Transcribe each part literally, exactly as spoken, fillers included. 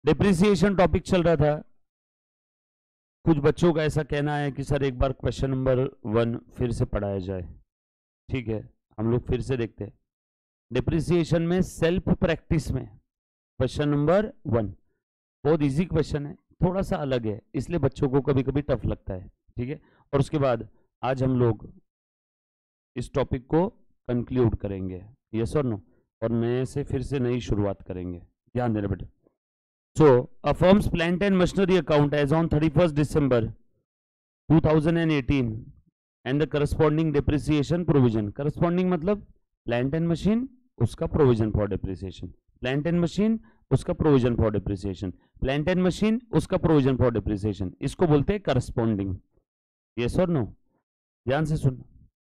Depreciation topic चल रहा था। कुछ बच्चों का ऐसा कहना है कि सर एक बार क्वेश्चन नंबर वन फिर से पढ़ाया जाए। ठीक है, हम लोग फिर से देखते हैं। डिप्रिसिएशन में सेल्फ प्रैक्टिस में क्वेश्चन नंबर वन बहुत इजी क्वेश्चन है, थोड़ा सा अलग है, इसलिए बच्चों को कभी कभी टफ लगता है। ठीक है, और उसके बाद आज हम लोग इस टॉपिक को कंक्लूड करेंगे, यस और नो, और नए से फिर से नई शुरुआत करेंगे। ध्यान देना बेटा। So, a firm's plant and machinery account as on thirty-first December two thousand eighteen and the corresponding depreciation provision. Corresponding मतलब plant and machine उसका provision for depreciation. Plant and machine उसका provision for depreciation. Plant and machine उसका provision for depreciation. इसको बोलते हैं corresponding. Yes or no? ध्यान से सुन।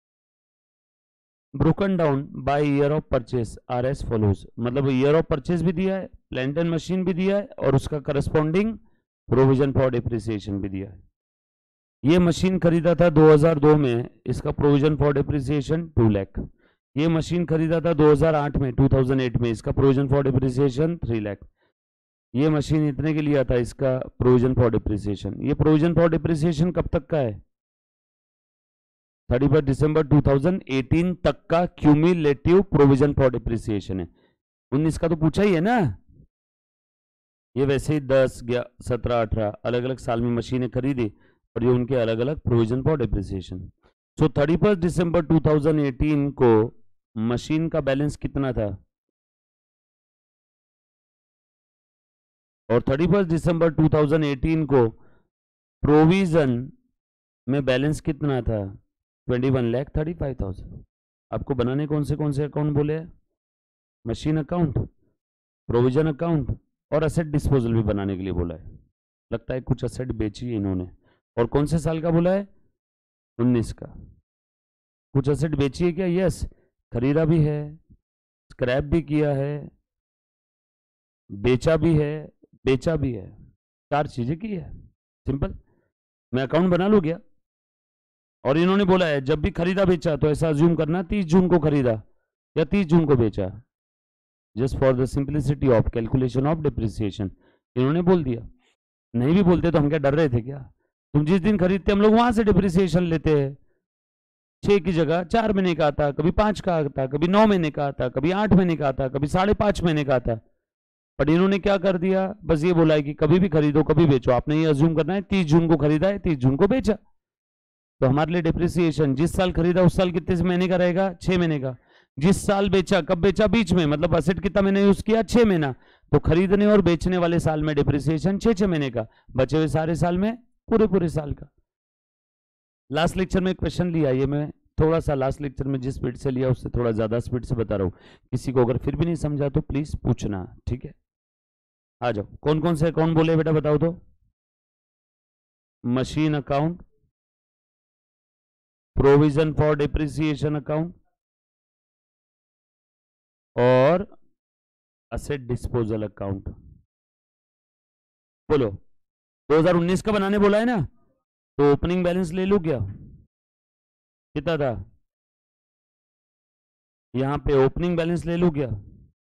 Broken down by year of purchase are as follows, मतलब ईयर ऑफ परचेस भी दिया है, प्लांट एंड मशीन भी दिया है, और उसका करस्पॉन्डिंग प्रोविजन फॉर डिप्रिसिएशन भी दिया है। ये मशीन खरीदा था दो हज़ार दो में, इसका provision for depreciation two lakh. ये मशीन खरीदा था दो हज़ार आठ में, दो हज़ार आठ में, इसका provision for depreciation three lakh. ये मशीन इतने के लिया था, इसका प्रोविजन फॉर डिप्रिसिएशन। ये प्रोविजन फॉर डिप्रिसिएशन कब तक का है? Thirty first December two thousand eighteen तक का क्यूमुलेटिव प्रोविजन फॉर डिप्रिसिएशन है। उन्नीस का तो पूछा ही है ना। ये वैसे ही दस सत्रह अठारह अलग अलग साल में मशीनें खरीदी और ये उनके अलग अलग provision for depreciation. So thirty first December two thousand eighteen को मशीन का बैलेंस कितना था? और thirty first December two thousand eighteen को प्रोविजन में बैलेंस कितना था? Twenty one lakh thirty five thousand. आपको बनाने कौन से कौन से अकाउंट बोले हैं? मशीन अकाउंट, प्रोविजन अकाउंट और असेट डिस्पोजल भी बनाने के लिए बोला है। लगता है कुछ असेट बेची है इन्होंने। और कौन से साल का बोला है? उन्नीस का। कुछ असेट बेची है क्या? यस, खरीदा भी है, स्क्रैप भी किया है, बेचा भी है, बेचा भी है, चार चीजें की है। सिंपल, मैं अकाउंट बना लूँ क्या? और इन्होंने बोला है जब भी खरीदा बेचा तो ऐसा अज्यूम करना तीस जून को खरीदा या तीस जून को बेचा, just for the simplicity of calculation of depreciation. इन्होंने बोल दिया। नहीं भी बोलते तो हम क्या डर रहे थे क्या? तुम जिस दिन खरीदते हम लोग वहां से डिप्रिसिएशन लेते हैं। छह की जगह चार महीने का आता, कभी पांच का आता, कभी नौ महीने का आता, कभी आठ महीने का आता, कभी साढ़े पांच महीने का आता। पर इन्होंने क्या कर दिया? बस ये बोला है कि कभी भी खरीदो कभी बेचो। आपने ये अज्यूम करना है तीस जून को खरीदा है, तीस जून को बेचा। तो हमारे लिए डिप्रिसिएशन जिस साल खरीदा उस साल कितने महीने का रहेगा? छह महीने का। जिस साल बेचा, कब बेचा? बीच में, मतलब असेट कितना महीने यूज किया? छह महीना। तो खरीदने और बेचने वाले साल में डिप्रिसिएशन छह छह महीने का, बचे हुए सारे साल में पूरे पूरे साल का। लास्ट लेक्चर में क्वेश्चन लिया, ये मैं थोड़ा सा लास्ट लेक्चर में जिस स्पीड से लिया उससे थोड़ा ज्यादा स्पीड से बता रहा हूँ। किसी को अगर फिर भी नहीं समझा तो प्लीज पूछना, ठीक है? आ जाओ। कौन कौन से अकाउंट बोले बेटा बताओ तो? Machine account, provision for depreciation account और असेट डिस्पोजल अकाउंट। बोलो। दो हज़ार उन्नीस का बनाने बोला है ना, तो ओपनिंग बैलेंस ले लो क्या? कितना था? यहां पे ओपनिंग बैलेंस ले लो क्या?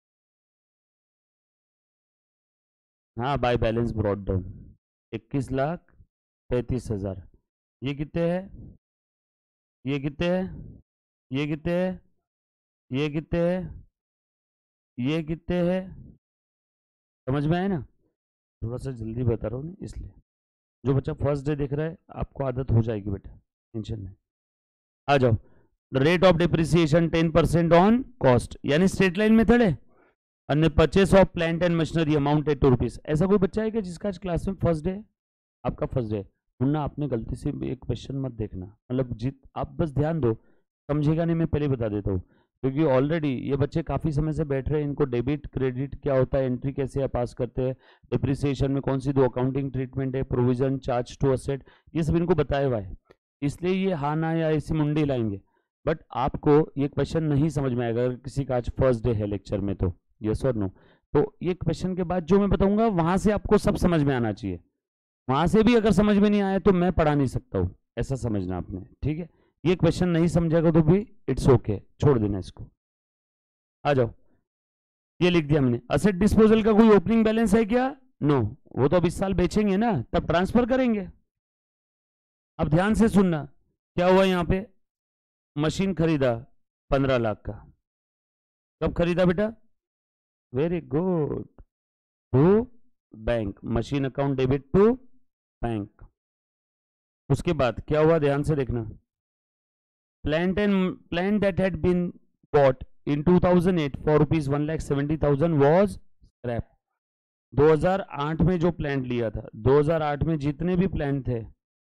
हाँ, बाय बैलेंस ब्रॉट डाउन इक्कीस लाख पैंतीस हजार। ये कितने है? ये कितने है? ये कितने है? ये कितने है? ये कितने है? समझ में आए ना? थोड़ा सा जल्दी बता रहा हूँ ना, इसलिए। जो बच्चा फर्स्ट डे देख रहा है आपको आदत हो जाएगी बेटा, टेंशन नहीं। आ जाओ। Rate of depreciation ten percent on cost, यानी स्ट्रेट लाइन मेथड है। अन्य purchase of plant and machinery amounted to rupees. ऐसा कोई बच्चा है क्या जिसका आज क्लास में फर्स्ट डे? आपका फर्स्ट डे। मुन्ना आपने गलती से एक क्वेश्चन मत देखना, मतलब जित आप बस ध्यान दो, समझेगा नहीं मैं पहले बता देता हूँ, क्योंकि ऑलरेडी ये बच्चे काफी समय से बैठ रहे हैं। इनको डेबिट क्रेडिट क्या होता है, एंट्री कैसे पास करते हैं, डिप्रिसिएशन में कौन सी दो अकाउंटिंग ट्रीटमेंट है, प्रोविजन, चार्ज टू असेट, ये सब इनको बताया हुआ है। इसलिए ये हाँ ना या ऐसी मुंडी लाएंगे। बट आपको ये क्वेश्चन नहीं समझ में आएगा अगर किसी का आज फर्स्ट डे है लेक्चर में, तो यस और नो। तो ये क्वेश्चन के बाद जो मैं बताऊंगा वहां से आपको सब समझ में आना चाहिए। वहां से भी अगर समझ में नहीं आया तो मैं पढ़ा नहीं सकता हूं, ऐसा समझना आपने, ठीक है? ये क्वेश्चन नहीं समझेगा तो भी इट्स ओके, छोड़ देना इसको। आ जाओ। ये लिख दिया हमने। असेट डिस्पोजल का कोई ओपनिंग बैलेंस है क्या? नो, वो तो अब इस साल बेचेंगे ना, तब ट्रांसफर करेंगे। अब ध्यान से सुनना, क्या हुआ यहाँ पे, मशीन खरीदा पंद्रह लाख का, कब खरीदा बेटा, very good, to bank, machine account debit to bank. उसके बाद क्या हुआ, ध्यान से देखना, plant and plant that had been bought in two thousand eight for rupees one lakh seventy thousand was scrap. दो हज़ार आठ में जो प्लांट लिया था, दो हज़ार आठ में जितने भी प्लांट थे,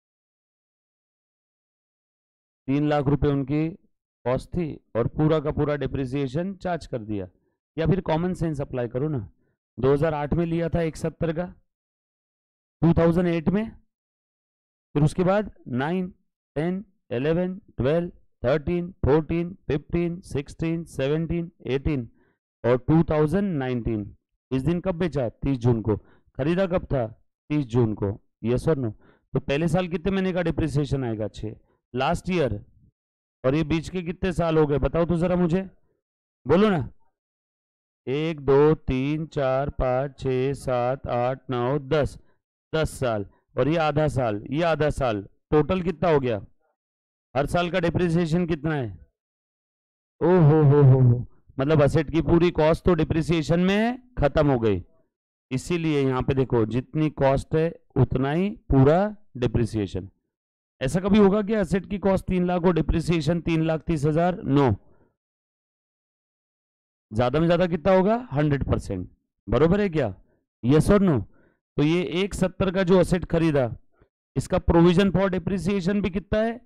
तीन लाख रुपए उनकी कॉस्ट थी और पूरा का पूरा डिप्रिसिएशन चार्ज कर दिया। या फिर कॉमन सेंस अप्लाई करो ना, दो हज़ार आठ में लिया था एक सौ सत्तर का, दो हज़ार आठ में, फिर उसके बाद nine, ten, eleven, twelve, thirteen, fourteen, fifteen, sixteen, seventeen, eighteen और टू थाउजेंड नाइनटीन। इस दिन कब बेचा, तीस जून को। खरीदा कब था, तीस जून को। यस और नो। तो पहले साल कितने महीने का डिप्रिसिएशन आएगा, छः, लास्ट ईयर। और ये बीच के कितने साल हो गए बताओ तो जरा मुझे, बोलो ना, एक, दो, तीन, चार, पाँच, छः, सात, आठ, नौ, दस, दस साल। और ये आधा साल, ये आधा साल, टोटल कितना हो गया, हर साल का डिप्रिसिएशन कितना है, ओ हो हो हो हो, मतलब असेट की पूरी कॉस्ट तो डिप्रिसिएशन में खत्म हो गई। इसीलिए यहाँ पे देखो, जितनी कॉस्ट है उतना ही पूरा डिप्रिसिएशन। ऐसा कभी होगा कि असेट की कॉस्ट तीन लाख और डिप्रिसिएशन तीन लाख तीस हजार, नो, ज्यादा में ज्यादा कितना होगा, हंड्रेड परसेंट। बरोबर है क्या, यस और नो। तो ये एक सत्तर का जो असेट खरीदा, इसका प्रोविजन फॉर डिप्रिसिएशन भी कितना है,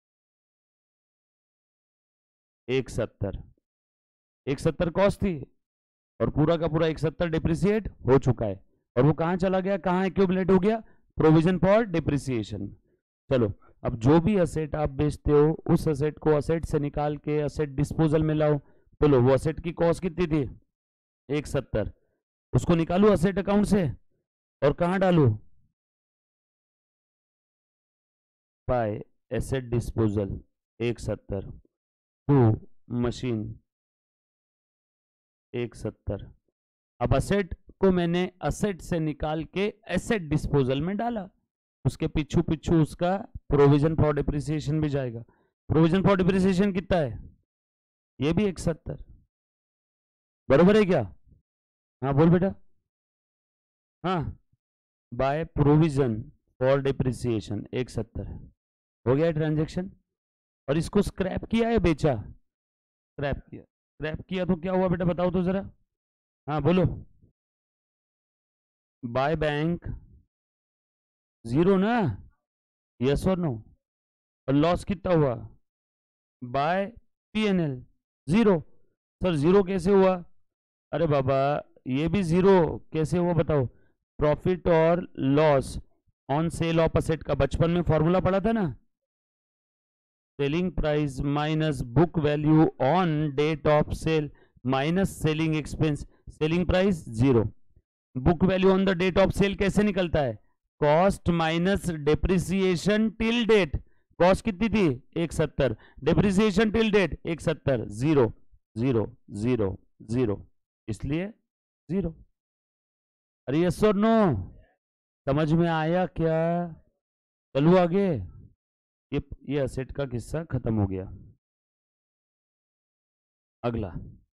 एक सत्तर। एक सत्तर कॉस्ट थी और पूरा का पूरा एक सत्तर डिप्रिसिएट हो चुका है। और वो कहां चला गया, कहां एक्यूमुलेट हो गया, प्रोविजन फॉर डिप्रिसिएशन। चलो, अब जो भी असेट आप बेचते हो, उस असेट को असेट से निकाल के असेट डिस्पोजल में लाओ। बोलो, वो असेट की कॉस्ट कितनी थी, एक सत्तर, उसको निकालू असेट अकाउंट से और कहां डालू, बाय एसेट डिस्पोजल, एक सत्तर, टू मशीन, एक सत्तर। अब असेट को मैंने असेट से निकाल के एसेट डिस्पोजल में डाला, उसके पिछू पिछू उसका प्रोविजन फॉर डिप्रिसिएशन भी जाएगा। प्रोविजन फॉर डिप्रिसिएशन कितना है, ये भी एक सत्तर। बरोबर है क्या, हाँ बोल बेटा, हाँ, बाय प्रोविजन फॉर डिप्रिसिएशन एक सत्तर हो गया ट्रांजैक्शन। और इसको स्क्रैप किया है, बेचा, स्क्रैप किया, स्क्रैप किया तो क्या हुआ बेटा बताओ तो जरा, हाँ बोलो, बाय बैंक जीरो ना, यस और नो। और लॉस कितना हुआ, by PNL zero. Sir zero कैसे हुआ, अरे बाबा ये भी जीरो कैसे हुआ बताओ, प्रॉफिट और loss on sale of asset का बचपन में फॉर्मूला पढ़ा था ना, selling price minus book value on date of sale minus selling expense, selling price zero, book value on the date of sale कैसे निकलता है, cost minus depreciation till date. Cost कितनी थी, एक सत्तर, डिप्रिसिएशन टिल डेट एक सत्तर, zero zero zero zero, इसलिए जीरो। अरे यस और नो, समझ में आया क्या, चलो आगे। ये ये असेट का किस्सा खत्म हो गया। अगला,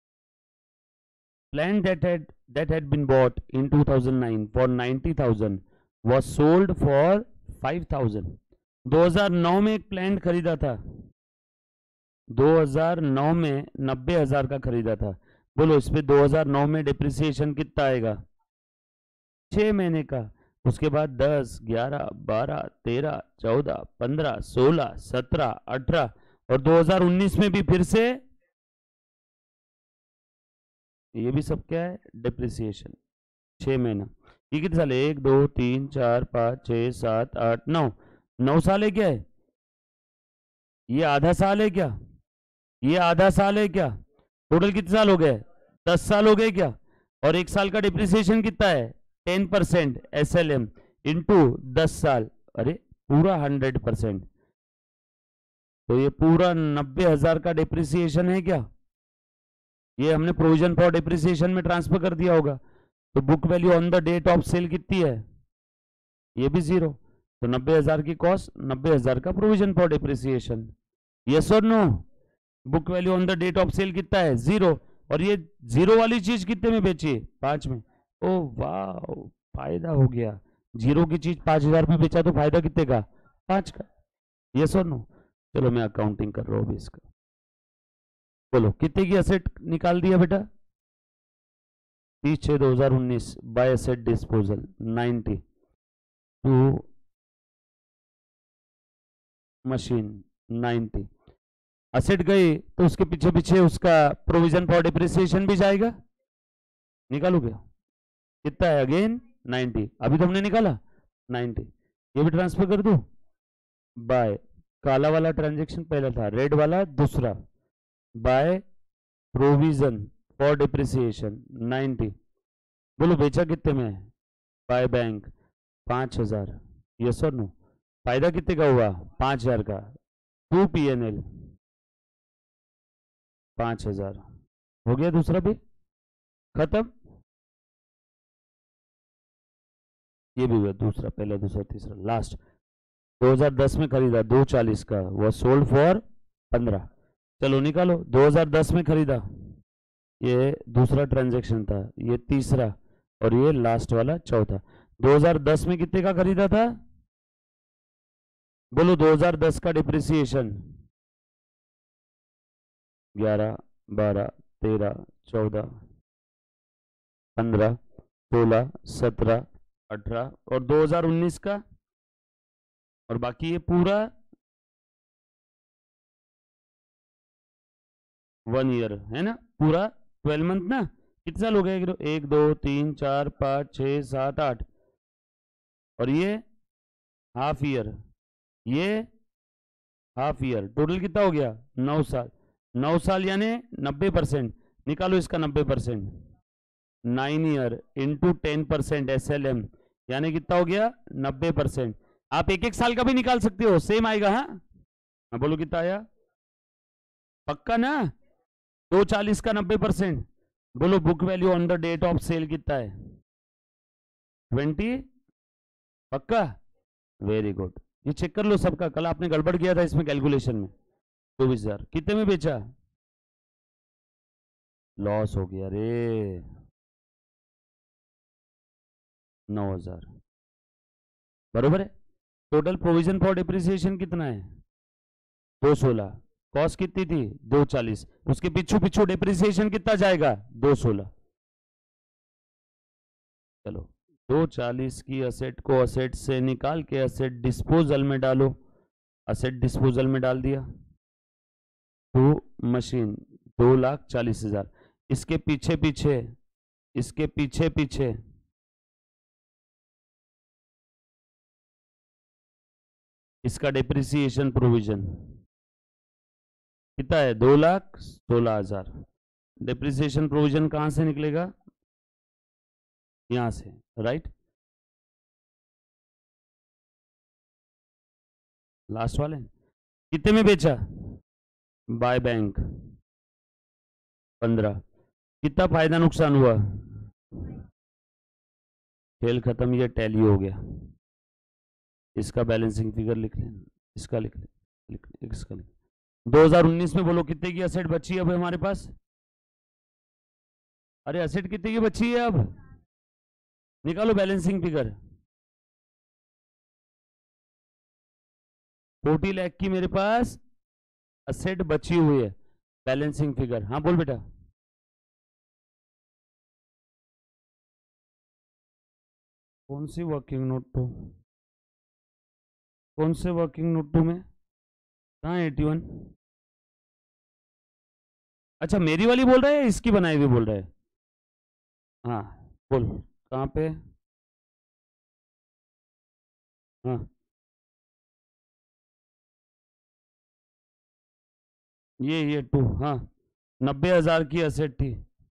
plant that had that had been bought in two thousand nine for ninety thousand was sold for five thousand. दो हज़ार नौ में एक प्लांट खरीदा था, दो हज़ार नौ में नब्बे हजार का खरीदा था। बोलो इस पे दो हज़ार नौ में डिप्रिसिएशन कितना आएगा, छह महीने का। उसके बाद दस, ग्यारह, बारह, तेरह, चौदह, पंद्रह, सोलह, सत्रह, अठारह और दो हज़ार उन्नीस में भी फिर से ये भी सब क्या है, डिप्रिसिएशन, छह महीना। ये कितने साल है, एक, दो, तीन, चार, पाँच, छः, सात, आठ, नौ, नौ साल है क्या है, ये आधा साल है क्या, ये आधा साल है क्या, टोटल कितने साल हो गए, दस साल हो गए क्या। और एक साल का डिप्रिसिएशन कितना है, ten percent S L M into दस साल, अरे पूरा हंड्रेड परसेंट, तो ये पूरा नब्बे हजार का डिप्रिसिएशन है क्या, ये हमने प्रोविजन फॉर डिप्रिसिएशन में ट्रांसफर कर दिया होगा। तो book value on the date of sale कितनी है, ये भी जीरो। तो नब्बे हजार की कॉस्ट, नब्बे हजार का प्रोविजन फॉर डिप्रिसिएशन। यस और no? Book value on the date of sale कितना है, जीरो। और ये जीरो वाली चीज कितने में बेची, पांच में। ओ वाह, फायदा हो गया। जीरो की चीज पांच हजार में बेचा तो फायदा कितने का, पांच का। यस और नो? चलो मैं अकाउंटिंग कर रहा हूँ अभी इसका। बोलो कितने की एसेट निकाल दिया बेटा, तीस छः दो हजार उन्नीस by asset disposal ninety to machine ninety. Asset गई तो उसके पीछे पीछे उसका प्रोविजन फॉर डिप्रिसिएशन भी जाएगा, निकालो क्या, कितना है अगेन नाइन्टी। अभी तो हमने निकाला नाइन्टी, ये भी ट्रांसफर कर दो बाय, काला वाला ट्रांजेक्शन पहला था, रेड वाला दूसरा, by provision for depreciation ninety. बोलो बेचा कितने में, बाय बैंक पांच हजार। यस और नो? फायदा कितने का हुआ, पांच हजार का। टू पी एन एल पांच हजार हो गया, दूसरा भी खत्म, ये भी हुआ दूसरा, पहला दूसरा तीसरा लास्ट। दो हजार दस में खरीदा दो चालीस का, वो सोल्ड फॉर पंद्रह। चलो निकालो, दो हजार दस में खरीदा, ये दूसरा ट्रांजैक्शन था, ये तीसरा, और ये लास्ट वाला चौथा। दो हजार दस में कितने का खरीदा था, बोलो दो हजार दस का डिप्रिसिएशन, ग्यारह बारह तेरह चौदह पंद्रह सोलह सत्रह अठारह, और दो हजार उन्नीस का, और बाकी ये पूरा वन ईयर है ना, पूरा ट्वेल्व मंथ ना। कितने साल हो गए, एक दो तीन चार पाँच छः सात आठ, और ये हाफ ईयर, ये हाफ ईयर, टोटल कितना हो गया, नौ साल। नौ साल यानी नब्बे परसेंट, निकालो इसका नब्बे percent, nine year into ten percent S L M, यानी कितना हो गया, नब्बे परसेंट। आप एक एक साल का भी निकाल सकते हो, सेम आएगा। हाँ हाँ बोलो कितना आया, पक्का ना, दो चालीस का नब्बे परसेंट। बोलो book value on the date of sale कितना है, ट्वेंटी, पक्का, वेरी गुड। ये चेक कर लो सबका, कल आपने गड़बड़ किया था इसमें कैलकुलेशन में। चौबीस हजार कितने में बेचा, लॉस हो गया रे, नौ हजार, बरोबर है। टोटल प्रोविजन फॉर डिप्रिसिएशन कितना है, दो सोलह, कॉस्ट कितनी थी, दो चालीस, उसके पीछू पीछू डिप्रिसिएशन कितना जाएगा, दो सोलह। चलो दो चालीस की असेट को असेट से निकाल के असेट डिस्पोजल में डालो, असेट डिस्पोजल में डाल दिया। टू मशीन दो लाख चालीस हजार, इसके पीछे पीछे इसके पीछे पीछे इसका डिप्रिसिएशन प्रोविजन कितना है, दो लाख सोलह हजार। डिप्रिसिएशन प्रोविजन कहां से निकलेगा, यहां से, राइट। लास्ट वाले कितने में बेचा, बाय बैंक पंद्रह, कितना फायदा नुकसान हुआ, खेल खत्म, ये टैली हो गया। इसका बैलेंसिंग फिगर लिख लें, इसका लिख लें, लिख लें इसका लिख। दो हजार उन्नीस में बोलो कितने की असेट बची है अब हमारे पास, अरे असेट कितने की बची है अब, निकालो बैलेंसिंग फिगर। फोर्टी लाख की मेरे पास असेट बची हुई है, बैलेंसिंग फिगर। हाँ बोल बेटा, कौन सी वर्किंग नोट टू, कौन से वर्किंग नोट टू में, कहाँ एटी वन, अच्छा मेरी वाली बोल रहा है या इसकी बनाई हुई बोल रहा है, हाँ बोल कहाँ पे, हाँ ये ये टू, हाँ नब्बे हजार की असेट थी,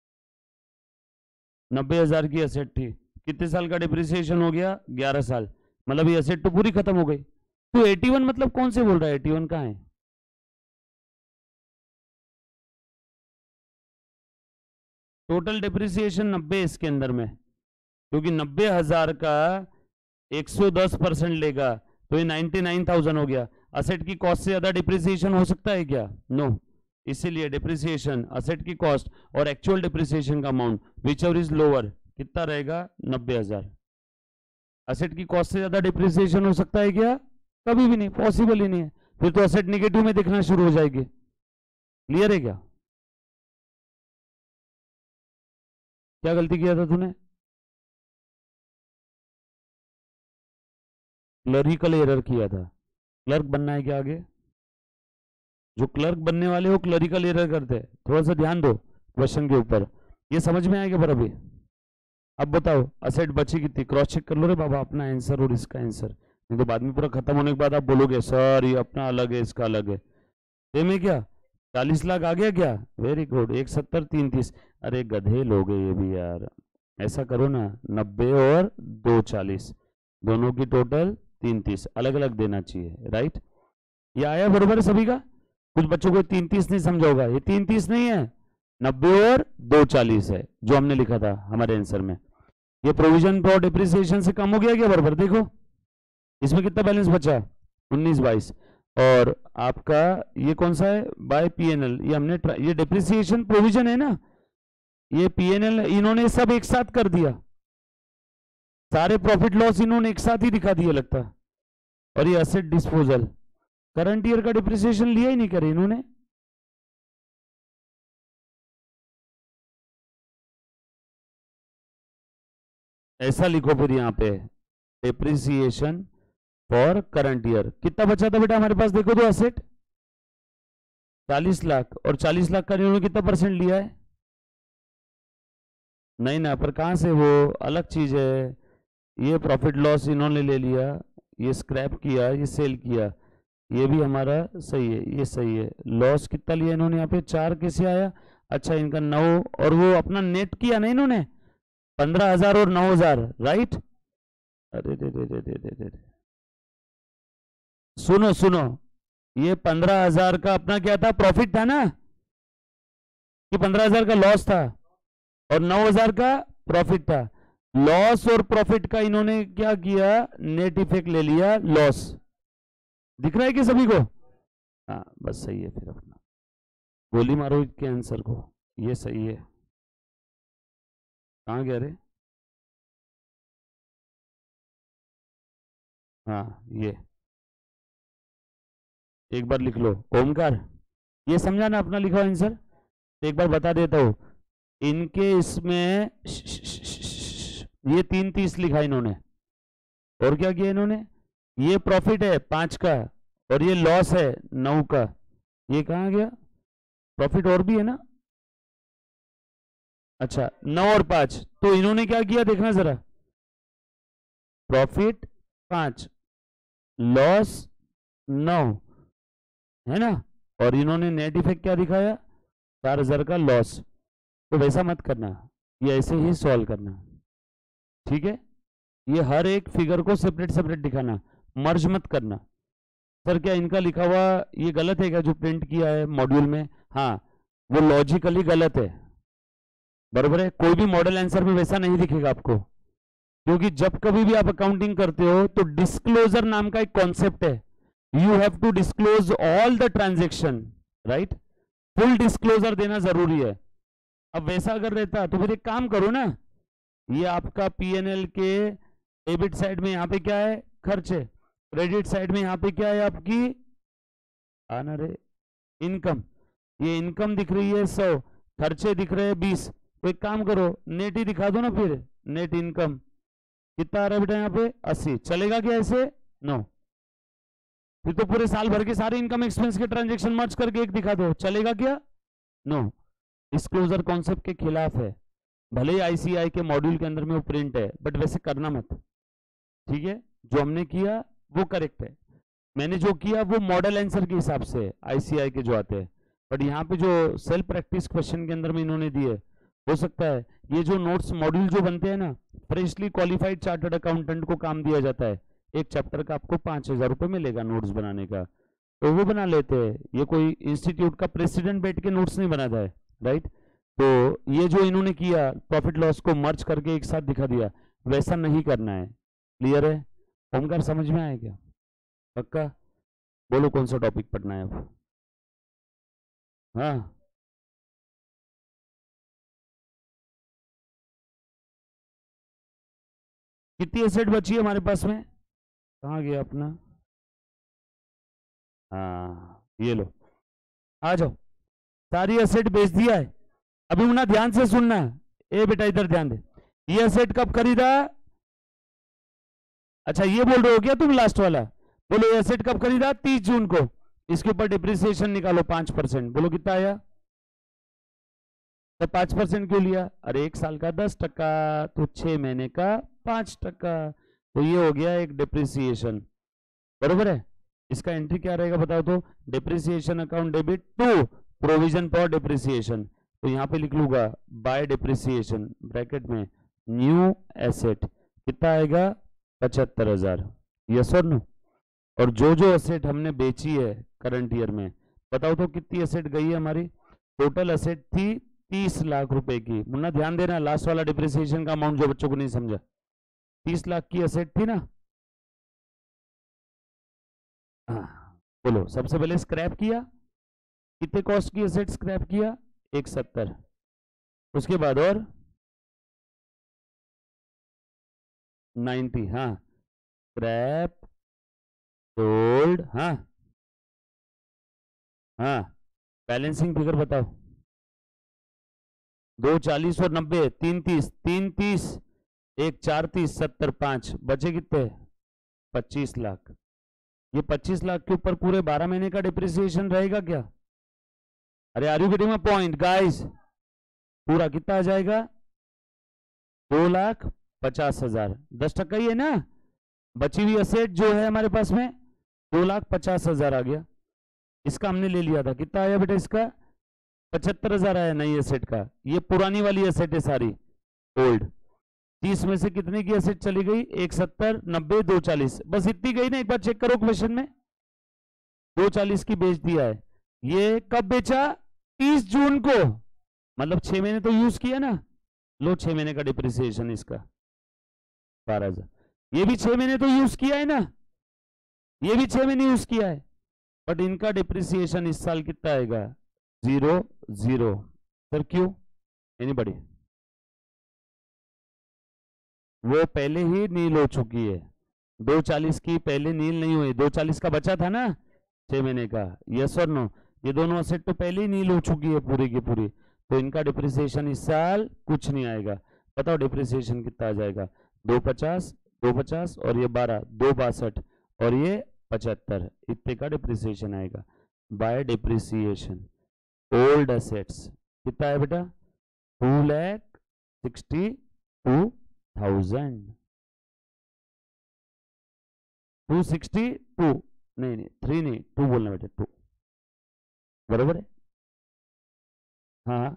नब्बे हजार की असेट थी, कितने साल का डिप्रिसिएशन हो गया, ग्यारह साल, मतलब ये असेट तो पूरी खत्म हो गई। तो एटी वन मतलब कौन से बोल रहा है, एटी वन कहाँ है, टोटल डिप्रिसिएशन नब्बे इसके अंदर में, क्योंकि नब्बे हजार का एक सौ दस परसेंट लेगा तो ये नाइन्टी नाइन थाउजेंड हो गया। असेट की कॉस्ट से ज्यादा डिप्रिसिएशन हो सकता है क्या? No no. इसीलिए डिप्रिसिएशन, असेट की कॉस्ट और एक्चुअल डिप्रिसिएशन का amount whichever is lower कितना रहेगा? नब्बे हजार। असेट की कॉस्ट से ज्यादा डिप्रिसिएशन हो सकता है क्या? कभी भी नहीं, पॉसिबल ही नहीं है। फिर तो असेट निगेटिव में दिखना शुरू हो जाएगी। क्लियर है क्या? क्या गलती किया था तूने? क्लरिकल एरर किया था। क्लर्क बनना है क्या आगे? जो क्लर्क बनने वाले हो क्लरिकल एरर करते हैं। थोड़ा सा ध्यान दो क्वेश्चन के ऊपर, ये समझ में आएगा पर अभी। अब बताओ असेट बची कितनी? क्रॉस चेक कर लो रे बाबा अपना आंसर और इसका आंसर, नहीं तो बाद में पूरा खत्म होने के बाद आप बोलोगे सर ये अपना अलग है इसका अलग है। सेम है क्या? चालीस लाख आ गया क्या? Very good. एक सत्तर तीन तीस, अरे गधे लोग ये भी यार। ऐसा करो ना, नब्बे और दो चालीस, दोनों की टोटल तीन तीस अलग अलग देना चाहिए, राइट? ये आया बरोबर सभी का? कुछ बच्चों को तीन तीस नहीं समझा होगा, ये तीन तीस नहीं है, नब्बे और दो चालीस है जो हमने लिखा था हमारे आंसर में। ये प्रोविजन फॉर डिप्रिसिएशन से कम हो गया क्या? बराबर देखो इसमें कितना बैलेंस बचा? उन्नीस बाईस। और आपका ये कौन सा है? By PNL. ये हमने ये डिप्रिसिएशन प्रोविजन है ना, ये पीएनएल इन्होंने सब एक साथ कर दिया, सारे प्रॉफिट लॉस इन्होंने एक साथ ही दिखा दिया लगता। और ये एसेट डिस्पोजल, करंट ईयर का डिप्रिसिएशन लिया ही नहीं करे इन्होंने। ऐसा लिखो फिर यहाँ पे डिप्रिसिएशन फॉर करंट ईयर। कितना बचा था बेटा हमारे पास? देखो तो एसेट चालीस लाख, और चालीस लाख का इन्होंने कितना परसेंट लिया है? नहीं ना, पर कहां से, वो अलग चीज है। ये प्रॉफिट लॉस इन्होंने ले लिया, ये स्क्रैप किया, ये सेल किया, ये भी हमारा सही है, ये सही है। लॉस कितना लिया इन्होंने यहाँ पे? चार कैसे आया? अच्छा इनका नौ, और वो अपना नेट किया ना इन्होंने पंद्रह हजार और नौ हजार, राइट? अरे दे दे दे दे दे दे सुनो सुनो, ये पंद्रह हजार का अपना क्या था? प्रॉफिट था ना, कि पंद्रह हजार का लॉस था और नौ हजार का प्रॉफिट था। लॉस और प्रॉफिट का इन्होंने क्या किया? नेट इफेक्ट ले लिया, लॉस। दिख रहा है कि सभी को? हाँ बस सही है। फिर अपना गोली मारो इसके आंसर को, ये सही है। कहाँ गया रे? हाँ ये एक बार लिख लो ओमकार, ये समझा ना अपना लिखा आंसर? एक बार बता देता हूं, इनके इसमें ये तीन तीस लिखा इन्होंने, और क्या किया इन्होंने? ये प्रॉफिट है पांच का और ये लॉस है नौ का, ये कहाँ गया? प्रॉफिट और भी है ना? अच्छा नौ और पांच, तो इन्होंने क्या किया देखना जरा, प्रॉफिट पांच, लॉस नौ, है ना? और इन्होंने नेट इफेक्ट क्या दिखाया? चार हजार का लॉस। तो वैसा मत करना, ये ऐसे ही सॉल्व करना, ठीक है? ये हर एक फिगर को सेपरेट सेपरेट दिखाना, मर्ज मत करना। सर क्या इनका लिखा हुआ ये गलत है क्या जो प्रिंट किया है मॉड्यूल में? हाँ वो लॉजिकली गलत है, बराबर है। कोई भी मॉडल आंसर में वैसा नहीं दिखेगा आपको, क्योंकि जब कभी भी आप अकाउंटिंग करते हो तो डिस्क्लोजर नाम का एक कॉन्सेप्ट है। You have to disclose all the transaction, right? Full disclosure देना जरूरी है। अब वैसा अगर रहता तो फिर एक काम करो ना, ये आपका पीएनएल के डेबिट साइड में यहाँ पे क्या है? खर्चे। क्रेडिट साइड में यहाँ पे क्या है आपकी? आना रे इनकम। ये इनकम दिख रही है सौ, खर्चे दिख रहे हैं बीस, तो एक काम करो नेट ही दिखा दो ना फिर। नेट इनकम कितना आ रहा है बेटा यहाँ पे? अस्सी। चलेगा क्या ऐसे? नो। फिर तो पूरे साल भर के सारे इनकम एक्सपेंस के ट्रांजेक्शन मर्ज करके एक दिखा दो, चलेगा क्या? नो। डिस्क्लोजर कॉन्सेप्ट के खिलाफ है, भले ही आईसीआई के मॉड्यूल के अंदर में वो प्रिंट है, बट वैसे करना मत, ठीक है? जो हमने किया वो करेक्ट है, मैंने जो किया वो मॉडल आंसर के हिसाब से आईसीआई के जो आते हैं, बट यहाँ पे जो सेल्फ प्रैक्टिस क्वेश्चन के अंदर में इन्होंने दिए, हो सकता है ये जो नोट्स मॉड्यूल जो बनते हैं ना, फ्रेशली क्वालिफाइड चार्टर्ड अकाउंटेंट को काम दिया जाता है, एक चैप्टर का आपको पांच हजार रुपये मिलेगा नोट्स बनाने का, तो वो बना लेते हैं। ये कोई इंस्टीट्यूट का प्रेसिडेंट बैठ के नोट्स नहीं बनाता है, राइट? तो ये जो इन्होंने किया प्रॉफिट लॉस को मर्ज करके एक साथ दिखा दिया, वैसा नहीं करना है। क्लियर है? ओमकार समझ में आया क्या? पक्का? बोलो कौन सा टॉपिक पढ़ना है अब? हाँ, कितनी एसेट बची है हमारे पास में? कहाँ गया अपना? हाँ, ये लो, आ जाओ। सारी एसेट बेच दिया है। अभी मुन्ना ध्यान से सुनना। ए बेटा इधर ध्यान दे। ये एसेट कब खरीदा? अच्छा ये बोल रहे हो क्या तुम लास्ट वाला? बोलो ये एसेट कब खरीदा? तीस जून को। इसके ऊपर डिप्रिसिएशन निकालो पांच परसेंट। बोलो कितना आया? तो पांच परसेंट क्यों लिया? अरे एक साल का दस टका तो छह महीने का पांच टका, तो ये हो गया एक डिप्रिसिएशन। बरोबर है? इसका एंट्री क्या रहेगा बताओ तो? Depreciation account debit to provision for depreciation. तो यहाँ पे लिख लूंगा बाय डिप्रिसिएशन ब्रैकेट में न्यू एसेट। कितना आएगा? पचहत्तर हजार। यस और नो? और जो जो एसेट हमने बेची है करंट ईयर में, बताओ तो कितनी एसेट गई है हमारी? टोटल एसेट थी तीस लाख रुपए की। मुन्ना ध्यान देना, लास्ट वाला डिप्रिसिएशन का अमाउंट जो बच्चों को नहीं समझा, तीस लाख की एसेट थी ना? हाँ, बोलो सबसे पहले स्क्रैप किया। कितने कॉस्ट की एसेट स्क्रैप किया? एक सत्तर। उसके बाद और नाइन्टी। हाँ, स्क्रैप सोल्ड। हाँ हाँ, बैलेंसिंग फिगर बताओ। दो चालीस और नब्बे, तीन तीस, तीन तीस, एक चार तीस, सत्तर, पांच बचे कितने? पच्चीस लाख। ये पच्चीस लाख के ऊपर पूरे बारह महीने का डिप्रिसिएशन रहेगा क्या? अरे are you getting my point guys? पूरा कितना आ जाएगा? दो लाख पचास हजार। दस टक्का ही है ना? बची हुई असेट जो है हमारे पास में दो लाख पचास हजार आ गया। इसका हमने ले लिया था, कितना आया बेटा इसका? पचहत्तर हजार आया नई एसेट का। ये पुरानी वाली एसेट है सारी, ओल्ड। तीस में से कितने की एसेट चली गई? एक सत्तर, नब्बे, दो चालीस, बस इतनी गई ना? एक बार चेक करो क्वेश्चन में, दो चालीस की बेच दिया है। ये कब बेचा? तीस जून को, मतलब छह महीने तो यूज किया ना। लो छह महीने का डिप्रिसिएशन इसका बारह हजार। ये भी छह महीने तो यूज किया है ना? ये भी छह महीने यूज किया है, बट इनका डिप्रिसिएशन इस साल कितना आएगा? Zero zero. सर क्यों? एनीबॉडी? वो पहले ही नील हो चुकी है। दो चालीस की पहले नील नहीं हुई, दो चालीस का बचा था ना छह महीने का। यस और नो? ये दोनों असेट तो पहले ही नील हो चुकी है पूरी की पूरी, तो इनका डिप्रिसिएशन इस साल कुछ नहीं आएगा। बताओ डिप्रिसिएशन कितना आ जाएगा? दो पचास, दो पचास और ये बारह, दो बासठ और ये पचहत्तर, इतने का डिप्रिसिएशन आएगा। बाय डिप्रिसिएशन ओल्ड एसेट्स कितना है बेटा? Two lakh sixty two thousand. Two sixty two, नहीं नहीं थ्री नहीं, टू बोलना बेटा, टू। बरोबर है? हाँ,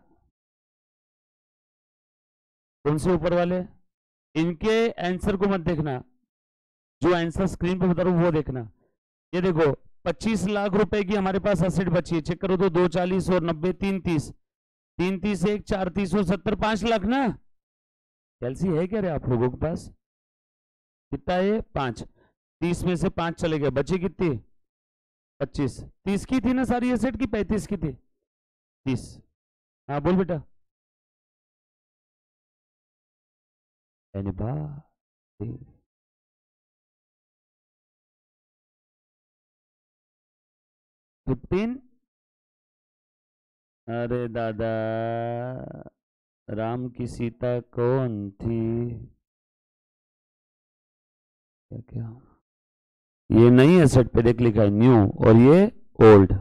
कौन से ऊपर वाले? इनके आंसर को मत देखना, जो आंसर स्क्रीन पे बता रहा हूं वो देखना। ये देखो पच्चीस लाख रुपए की हमारे पास एसेट बची है। चेक करो तो, दो चालीस और नब्बे, तीन तीस, तीन तीस एक, चार तीस और सत्तर, पांच लाख ना? कैलसी है क्या रे आप लोगों के पास? कितना है? पांच। तीस में से पांच चले गए, बची कितनी? पच्चीस। तीस की थी ना सारी एसेट की पैंतीस की थी? तीस। हाँ बोल बेटा। फिफ्टीन। अरे दादा, राम की सीता कौन थी? क्या क्या ये नई एसेट पे देख लिखा है न्यू, और ये ओल्ड।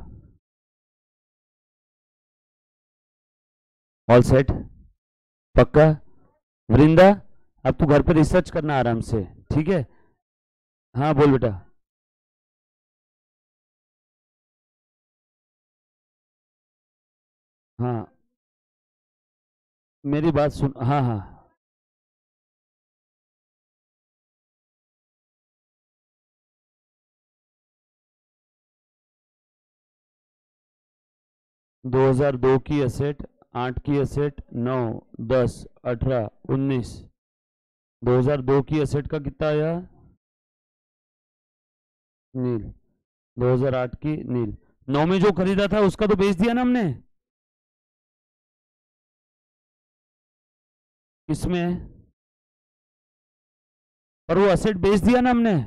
All set? पक्का? वृंदा अब तू घर पे रिसर्च करना आराम से, ठीक है? हाँ बोल बेटा। हाँ मेरी बात सुन। हाँ हाँ, दो हज़ार दो की एसेट, आठ की एसेट, नौ, दस, अठारह, उन्नीस, दो हज़ार दो की एसेट का कितना आया? नील। दो हज़ार आठ की नील। नौ में जो खरीदा था उसका तो बेच दिया ना हमने, इसमें, पर वो एसेट बेच दिया ना हमने।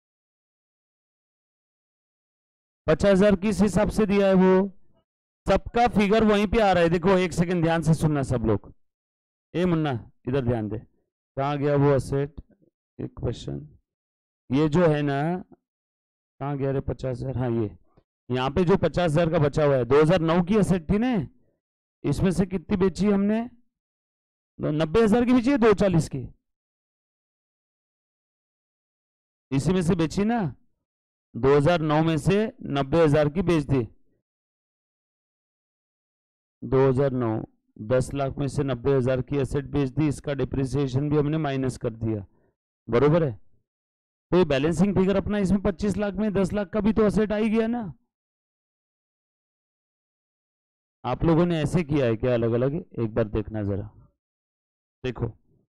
पचास हजार किस हिसाब से दिया है वो? सबका फिगर वहीं पे आ रहा है, देखो एक सेकंड ध्यान से सुनना सब लोग। ए मुन्ना इधर ध्यान दे, कहाँ गया वो एसेट? एक क्वेश्चन, ये जो है ना, कहाँ गया रे पचास हजार? हाँ ये, यहाँ पे जो पचास हजार का बचा हुआ है, दो हज़ार नौ की एसेट थी ना, इसमें से कितनी बेची हमने? नब्बे हजार की बेची है, दो चालीस की, इसी में से बेची ना। दो हज़ार नौ में से नब्बे हजार की बेच दी। दो हज़ार नौ, दस लाख में से नब्बे हजार की एसेट बेच दी, इसका डिप्रिसिएशन भी हमने माइनस कर दिया, बरोबर है। तो ये बैलेंसिंग फिगर अपना इसमें पच्चीस लाख में दस लाख का भी तो एसेट आ ही गया ना। आप लोगों ने ऐसे किया है क्या अलग अलग? एक बार देखना जरा, देखो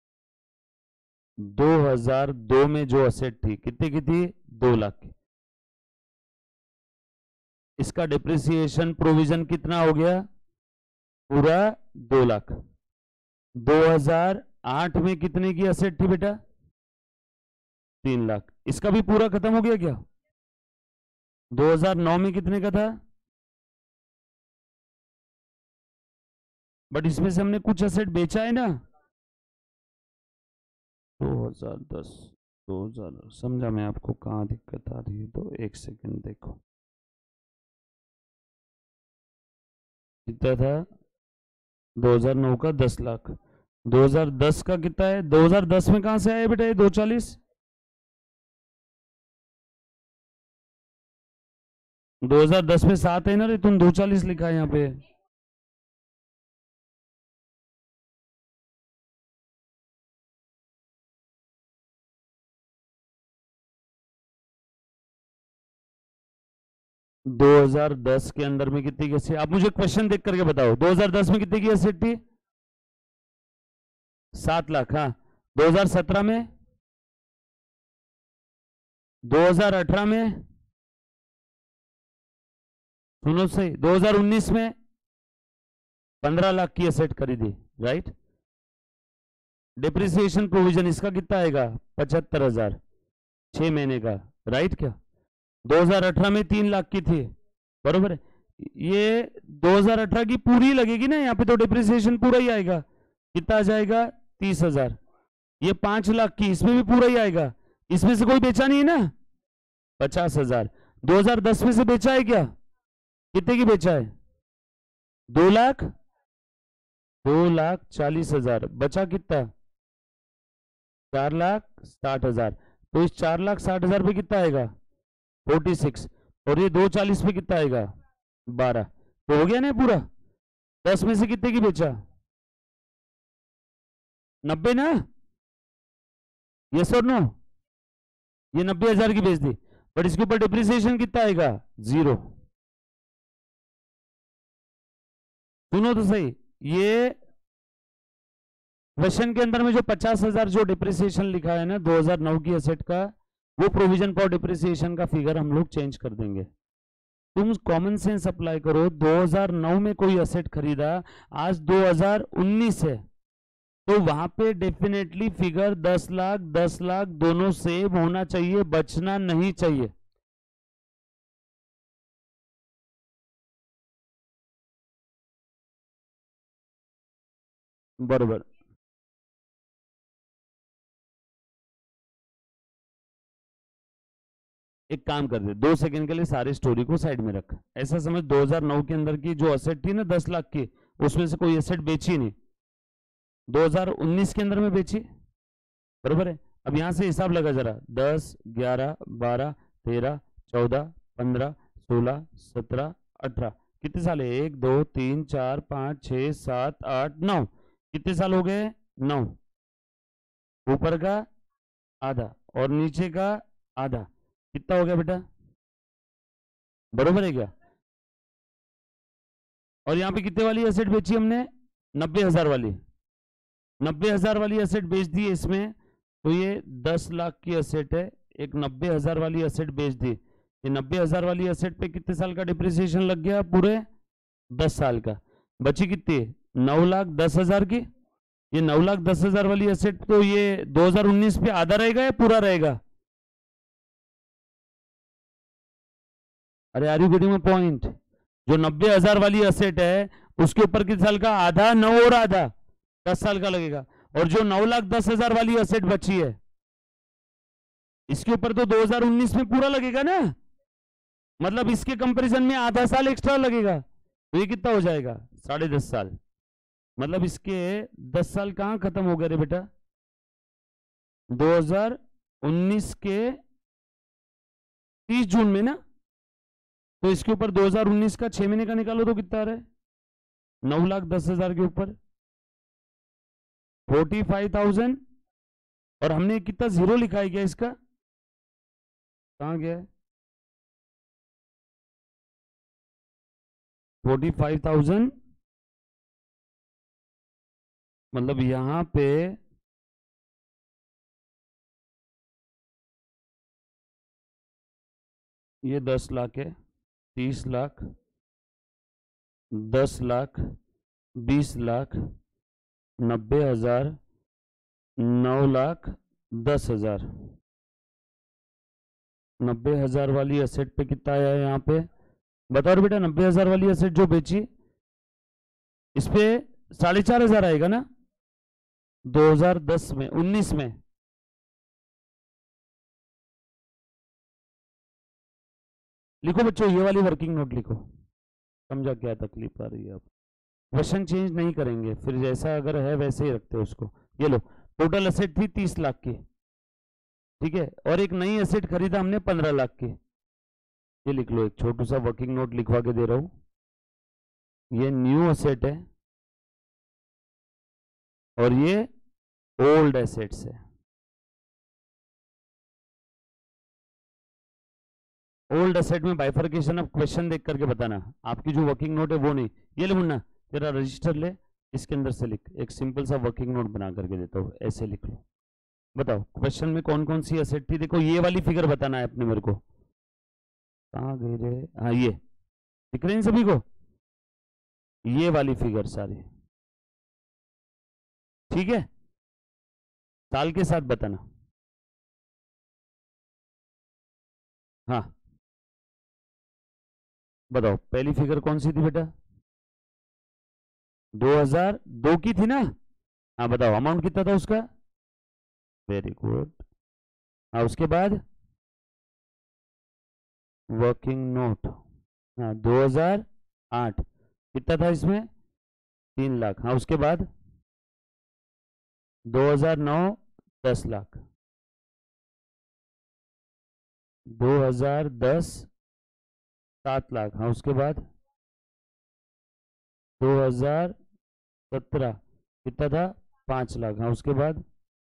दो हज़ार दो में जो एसेट थी कितनी की थी? दो लाख की, इसका डिप्रिसिएशन प्रोविजन कितना हो गया? पूरा दो लाख। दो हज़ार आठ में कितने की एसेट थी बेटा? तीन लाख, इसका भी पूरा खत्म हो गया क्या? दो हज़ार नौ में कितने का था? बट इसमें से हमने कुछ एसेट बेचा है ना। दो हज़ार दस, दो हज़ार, समझा मैं आपको कहाँ दिक्कत आ रही है, तो एक सेकंड देखो, कितना था? दो हज़ार नौ का दस लाख, दो हज़ार दस का कितना है? दो हज़ार दस में कहां से आया बेटा ये दो चालीस? दो हज़ार दस में सात है ना रे, तुम दो चालीस लिखा है यहाँ पे। दो हज़ार दस के अंदर में कितनी की एसेट? आप मुझे क्वेश्चन देख करके बताओ, दो हज़ार दस में कितनी की एसेट थी? सात लाख। हाँ, दो हज़ार सत्रह में, दो हज़ार अठारह में, सुनो सही, दो हज़ार उन्नीस में पंद्रह लाख की एसेट खरीदी, राइट। डिप्रिसिएशन प्रोविजन इसका कितना आएगा? पचहत्तर हजार, छह महीने का, राइट क्या? दो हज़ार अठारह में तीन लाख की थी, बरोबर है। ये दो हज़ार अठारह की पूरी लगेगी ना, यहाँ पे तो डिप्रिसिएशन पूरा ही आएगा, कितना आ जाएगा? तीस हजार। ये पांच लाख की, इसमें भी पूरा ही आएगा, इसमें से कोई बेचा नहीं है ना, पचास हजार। दो हज़ार दस में से बेचा है क्या? कितने की बेचा है? दो लाख, दो लाख चालीस हजार, बचा कितना? चार लाख साठ हजार। तो इस चार लाख साठ हजार पे कितना आएगा? Forty six. और ये दो चालीस पे कितना आएगा? बारह। तो हो गया ना पूरा। दस में से कितने की बेचा? नब्बे ना, यस और नो? ये नब्बे हजार की बेच दी, बट इसके ऊपर डिप्रिसिएशन कितना आएगा? जीरो। सुनो तो सही, ये क्वेश्चन के अंदर में जो पचास हजार जो डिप्रिसिएशन लिखा है ना दो हज़ार नौ की एसेट का, वो प्रोविजन फॉर डिप्रिसिएशन का फिगर हम लोग चेंज कर देंगे। तुम कॉमन सेंस अप्लाई करो, दो हज़ार नौ में कोई एसेट खरीदा, आज दो हज़ार उन्नीस है, तो वहां पे डेफिनेटली फिगर दस लाख दस लाख दोनों सेम होना चाहिए, बचना नहीं चाहिए। बरोबर। एक काम कर दे, दो सेकंड के लिए सारी स्टोरी को साइड में रख, ऐसा समझ दो हज़ार नौ के अंदर की जो एसेट थी ना दस लाख की, उसमें से कोई एसेट बेची नहीं, दो हज़ार उन्नीस के अंदर में बेची, बरोबर है। अब यहां से हिसाब लगा जरा, दस ग्यारह बारह तेरह चौदह पंद्रह सोलह सत्रह अठारह, कितने साल है? एक दो तीन चार पाँच छः सात आठ नौ, कितने साल हो गए? नौ। ऊपर का आधा और नीचे का आधा, कितना हो गया बेटा? बरोबर है क्या? और यहाँ पे कितने वाली एसेट बेची हमने? नब्बे हजार वाली। नब्बे हजार वाली एसेट बेच दी इसमें, तो ये दस लाख की एसेट है, एक नब्बे हजार वाली एसेट बेच दी। ये नब्बे हजार वाली एसेट पे कितने साल का डिप्रिसिएशन लग गया? पूरे दस साल का। बची कितनी? नौ लाख दस हजार की। ये नौ लाख दस हजार वाली एसेट तो ये दो हजार उन्नीस पे आधा रहेगा या पूरा रहेगा? अरे are you getting my point? जो नब्बे हजार वाली एसेट है उसके ऊपर किस साल का? आधा, नौ और आधा दस साल का लगेगा। और जो नौ लाख दस हजार वाली एसेट बची है इसके ऊपर तो दो हजार उन्नीस में पूरा लगेगा ना, मतलब इसके कंपैरिजन में आधा साल एक्स्ट्रा लगेगा। तो ये कितना हो जाएगा? साढ़े दस साल। मतलब इसके दस साल कहां खत्म हो गए रे बेटा? दो हजार उन्नीस के तीस जून में ना। तो इसके ऊपर दो हजार उन्नीस का छह महीने का निकालो तो कितना आ रहा है? नौ लाख दस हजार के ऊपर फोर्टी फाइव थाउजेंड। और हमने कितना जीरो लिखा है क्या इसका? कहां गया? Forty five thousand. मतलब यहां पे ये दस लाख है, तीस लाख, दस लाख, बीस लाख, नब्बे हजार, नौ लाख दस हजार। नब्बे हजार वाली एसेट पे कितना आया है यहाँ पे? बताओ बेटा, नब्बे हजार वाली एसेट जो बेची इस पे साढ़े चार हजार आएगा ना दो हजार दस में, उन्नीस में। लिखो बच्चों, ये वाली वर्किंग नोट लिखो। समझा क्या तकलीफ आ रही है? आप क्वेश्चन चेंज नहीं करेंगे, फिर जैसा अगर है वैसे ही रखते हो उसको। ये लो, टोटल एसेट थी तीस लाख की, ठीक है, और एक नई एसेट खरीदा हमने पंद्रह लाख की। ये लिख लो, एक छोटू सा वर्किंग नोट लिखवा के दे रहा हूं। ये न्यू एसेट है और ये ओल्ड एसेट्स है। ओल्ड एसेट में बाइफर्केशन ऑफ क्वेश्चन देख करके बताना, आपकी जो वर्किंग नोट है वो नहीं। ये ले मुन्ना, तेरा रजिस्टर ले, इसके अंदर से लिख। एक सिंपल सा वर्किंग नोट बना करके देता हूँ, ऐसे लिख लो। बताओ क्वेश्चन में कौन कौन सी एसेट थी? देखो ये वाली फिगर बताना है अपने मेरे को। कहाँ गई रे? हाँ, ये दिख रही है सभी को? ये वाली फिगर सारी, ठीक है, साल के साथ बताना। हाँ बताओ, पहली फिगर कौन सी थी बेटा? दो हजार दो की थी ना? हाँ बताओ, अमाउंट कितना था उसका? Very good. हाँ उसके बाद वर्किंग नोट, हाँ दो हजार आठ कितना था इसमें? तीन लाख। हाँ उसके बाद दो हजार नौ दस लाख, दो हजार दस सात लाख। हाँ उसके बाद दो हजार सत्रह कितना था? पाँच लाख। हाँ उसके बाद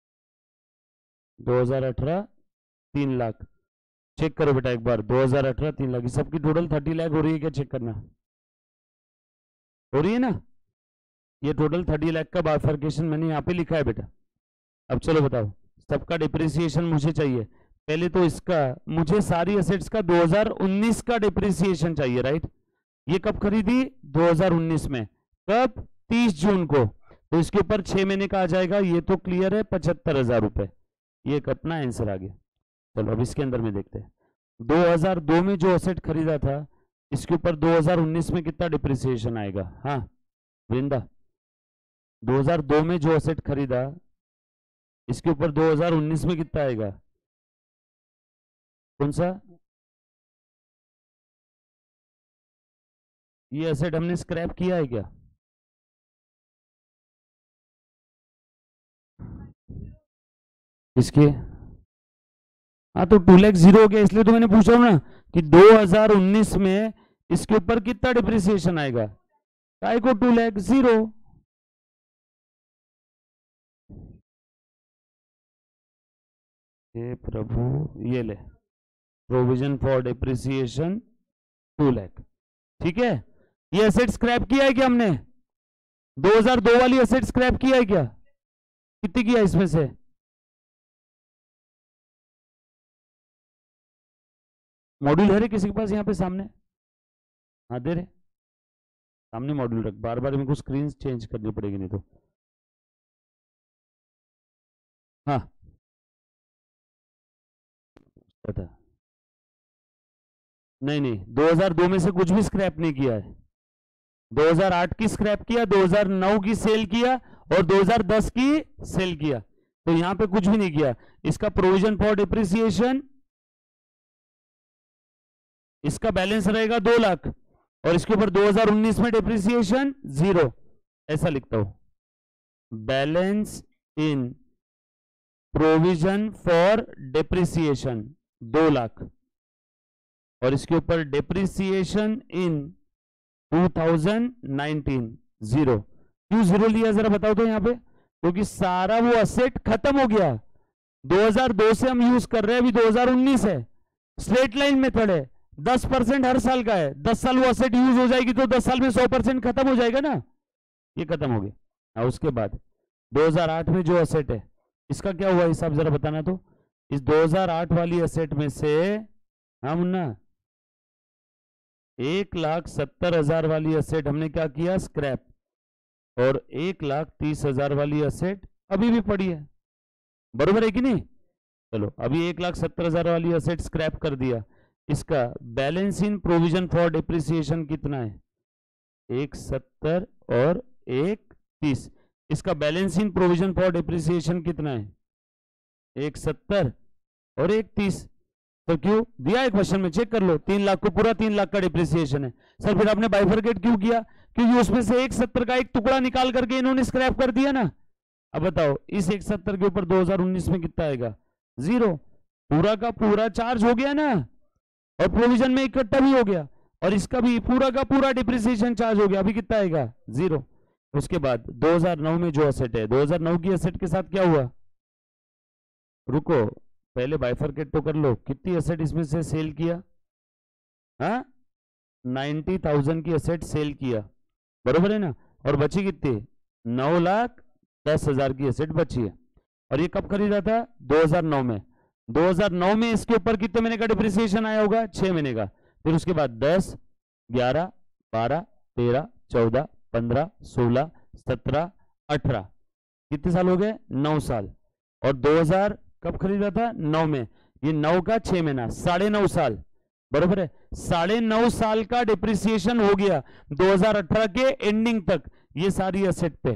दो हजार अठारह तीन लाख। चेक करो बेटा एक बार, दो हजार अठारह तीन लाख, सबकी टोटल थर्टी लाख हो रही है क्या? चेक करना, हो रही है ना? ये टोटल थर्टी लाख का बाइफर्केशन मैंने यहाँ पे लिखा है बेटा। अब चलो बताओ, सबका डिप्रिसिएशन मुझे चाहिए। पहले तो इसका, मुझे सारी एसेट्स का दो हजार उन्नीस का डिप्रिसिएशन चाहिए, राइट? ये कब खरीदी? दो हजार उन्नीस में। कब? तीस जून को। तो इसके ऊपर छह महीने का आ जाएगा, ये तो क्लियर है, पचहत्तर हजार रुपए। ये अपना आंसर आ गया। चलो अब इसके अंदर में देखते हैं। दो हजार दो में जो एसेट खरीदा था इसके ऊपर दो हजार उन्नीस में कितना डिप्रिसिएशन आएगा? हाँ वृंदा, दो हजार दो में जो एसेट खरीदा इसके ऊपर दो हजार उन्नीस में कितना आएगा? कौन सा? ये एसेट हमने स्क्रैप किया है क्या? इसके, हाँ तो टू लैख जीरो हो गया, इसलिए तो मैंने पूछा ना कि दो हजार उन्नीस में इसके ऊपर कितना डिप्रिसिएशन आएगा? काय को टू लैख जीरो। हे प्रभु, ये ले provision for depreciation two lakh, ठीक है। ये एसेट स्क्रैप किया है क्या हमने? दो हजार दो वाली एसेट स्क्रैप किया है क्या? कितनी किया इसमें से? मॉड्यूल है रे किसी के पास यहाँ पे सामने? हाँ दे रहे सामने मॉड्यूल रख, बार बार मेरे को स्क्रीन चेंज करनी पड़ेगी नहीं तो। हाँ पता, नहीं नहीं दो हज़ार दो में से कुछ भी स्क्रैप नहीं किया है। दो हज़ार आठ की स्क्रैप किया, दो हज़ार नौ की सेल किया और दो हज़ार दस की सेल किया, तो यहां पे कुछ भी नहीं किया। इसका प्रोविजन फॉर डिप्रिसिएशन, इसका बैलेंस रहेगा दो लाख और इसके ऊपर दो हज़ार उन्नीस में डिप्रिसिएशन जीरो, ऐसा लिखता हूं। Balance in provision for depreciation दो लाख और इसके ऊपर depreciation in two thousand nineteen zero. क्यों जीरो लिया जरा बताओ तो यहाँ पे? क्योंकि सारा वो असेट खत्म हो गया। दो हज़ार दो से हम यूज कर रहे हैं, अभी दो हज़ार उन्नीस है, स्ट्रेट लाइन मेथड है, दस परसेंट हर साल का है, दस साल वो असेट यूज हो जाएगी तो दस साल में सौ परसेंट खत्म हो जाएगा ना, ये खत्म हो गया। उसके बाद दो हज़ार आठ में जो असेट है इसका क्या हुआ हिसाब जरा बताना तो। इस दो हज़ार आठ वाली असेट में से हम ना एक लाख सत्तर हजार वाली असेट हमने क्या किया, स्क्रैप, और एक लाख तीस हजार वाली असेट अभी भी पड़ी है, बरोबर है कि नहीं? चलो अभी एक लाख सत्तर हजार वाली असेट स्क्रैप कर दिया। इसका balance in provision for depreciation कितना है? एक सत्तर और एक तीस। इसका balance in provision for depreciation कितना है? एक सत्तर और एक तीस। तो क्यों दिया है क्वेश्चन में, चेक कर लो, तीन लाख को पूरा तीन लाख का डिप्रिसिएशन है। सर फिर आपने बाइफरकेट क्यों किया? क्योंकि उसमें से एक सत्तर का एक टुकड़ा निकाल करके इन्होंने स्क्रैप कर दिया ना। अब बताओ इस एक सत्तर के ऊपर दो हज़ार उन्नीस में कितना आएगा? जीरो। पूरा का पूरा चार्ज हो गया ना, और प्रोविजन में इकट्ठा भी हो गया, और इसका भी पूरा का पूरा डिप्रिसिएशन चार्ज हो गया, अभी कितना आएगा? जीरो। उसके बाद दो हज़ार नौ में जो असेट है, दो हज़ार नौ की असेट के साथ क्या हुआ? रुको पहले बाइफरकेट तो कर लो, कितनी असेट इसमें से सेल किया? हाँ नाइन्टी थाउजेंड की असेट सेल किया, बरोबर है ना, और बची कितनी? नौ लाख दस हजार की असेट बची है। और ये कब खरीदा था? दो हज़ार नौ में। दो हज़ार नौ में इसके ऊपर कितने महीने का डिप्रिसिएशन आया होगा? छह महीने का। फिर उसके बाद दस, ग्यारह, बारह, तेरह, चौदह, पंद्रह, सोलह, सत्रह, अठारह, कितने साल हो गए? नौ साल। और दो हज़ार कब खरीदा था? नौ में। ये नौ का छह महीना, साढ़े नौ साल, बरोबर है। साढ़े नौ साल का डिप्रिसिएशन हो गया दो हज़ार अठारह के एंडिंग तक, ये सारी असेट पे।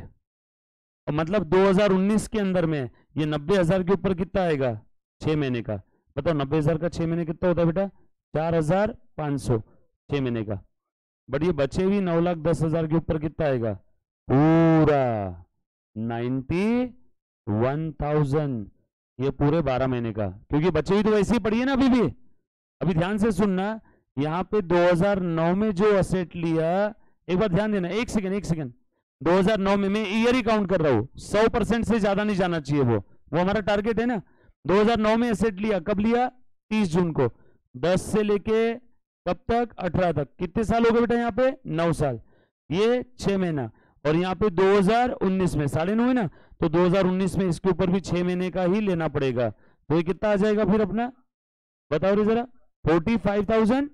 और मतलब दो हज़ार उन्नीस के अंदर में ये नब्बे हजार के ऊपर कितना आएगा? छह महीने का। बताओ नब्बे हजार का छह महीने कितना होता है बेटा? चार हजार पांच सौ छह महीने का। बट ये बचे हुई नौ लाख दस हजार के ऊपर कितना आएगा? पूरा नाइन्टी वन थाउजेंड, ये पूरे बारह महीने का, क्योंकि बचे हुई तो वैसे ही पड़ी है ना अभी भी। अभी ध्यान से सुनना, यहाँ पे दो हज़ार नौ में जो असेट लिया, एक बार ध्यान देना, एक सेकंड एक सेकंड, दो हज़ार नौ में मैं ईयर ही काउंट कर रहा हूँ, सौ परसेंट से ज्यादा नहीं जाना चाहिए, वो वो हमारा टारगेट है ना। दो हज़ार नौ में असेट लिया, कब लिया? तीस जून को। दस से लेके कब तक? अठारह तक। कितने साल हो गए बेटा यहाँ पे? नौ साल। ये छह महीना, और यहाँ पे दो हज़ार उन्नीस में साढ़े नौ है ना, तो दो हज़ार उन्नीस में इसके ऊपर भी छह महीने का ही लेना पड़ेगा। तो ये कितना आ जाएगा फिर अपना? बताओ रे जरा। फोर्टी फाइव थाउजेंड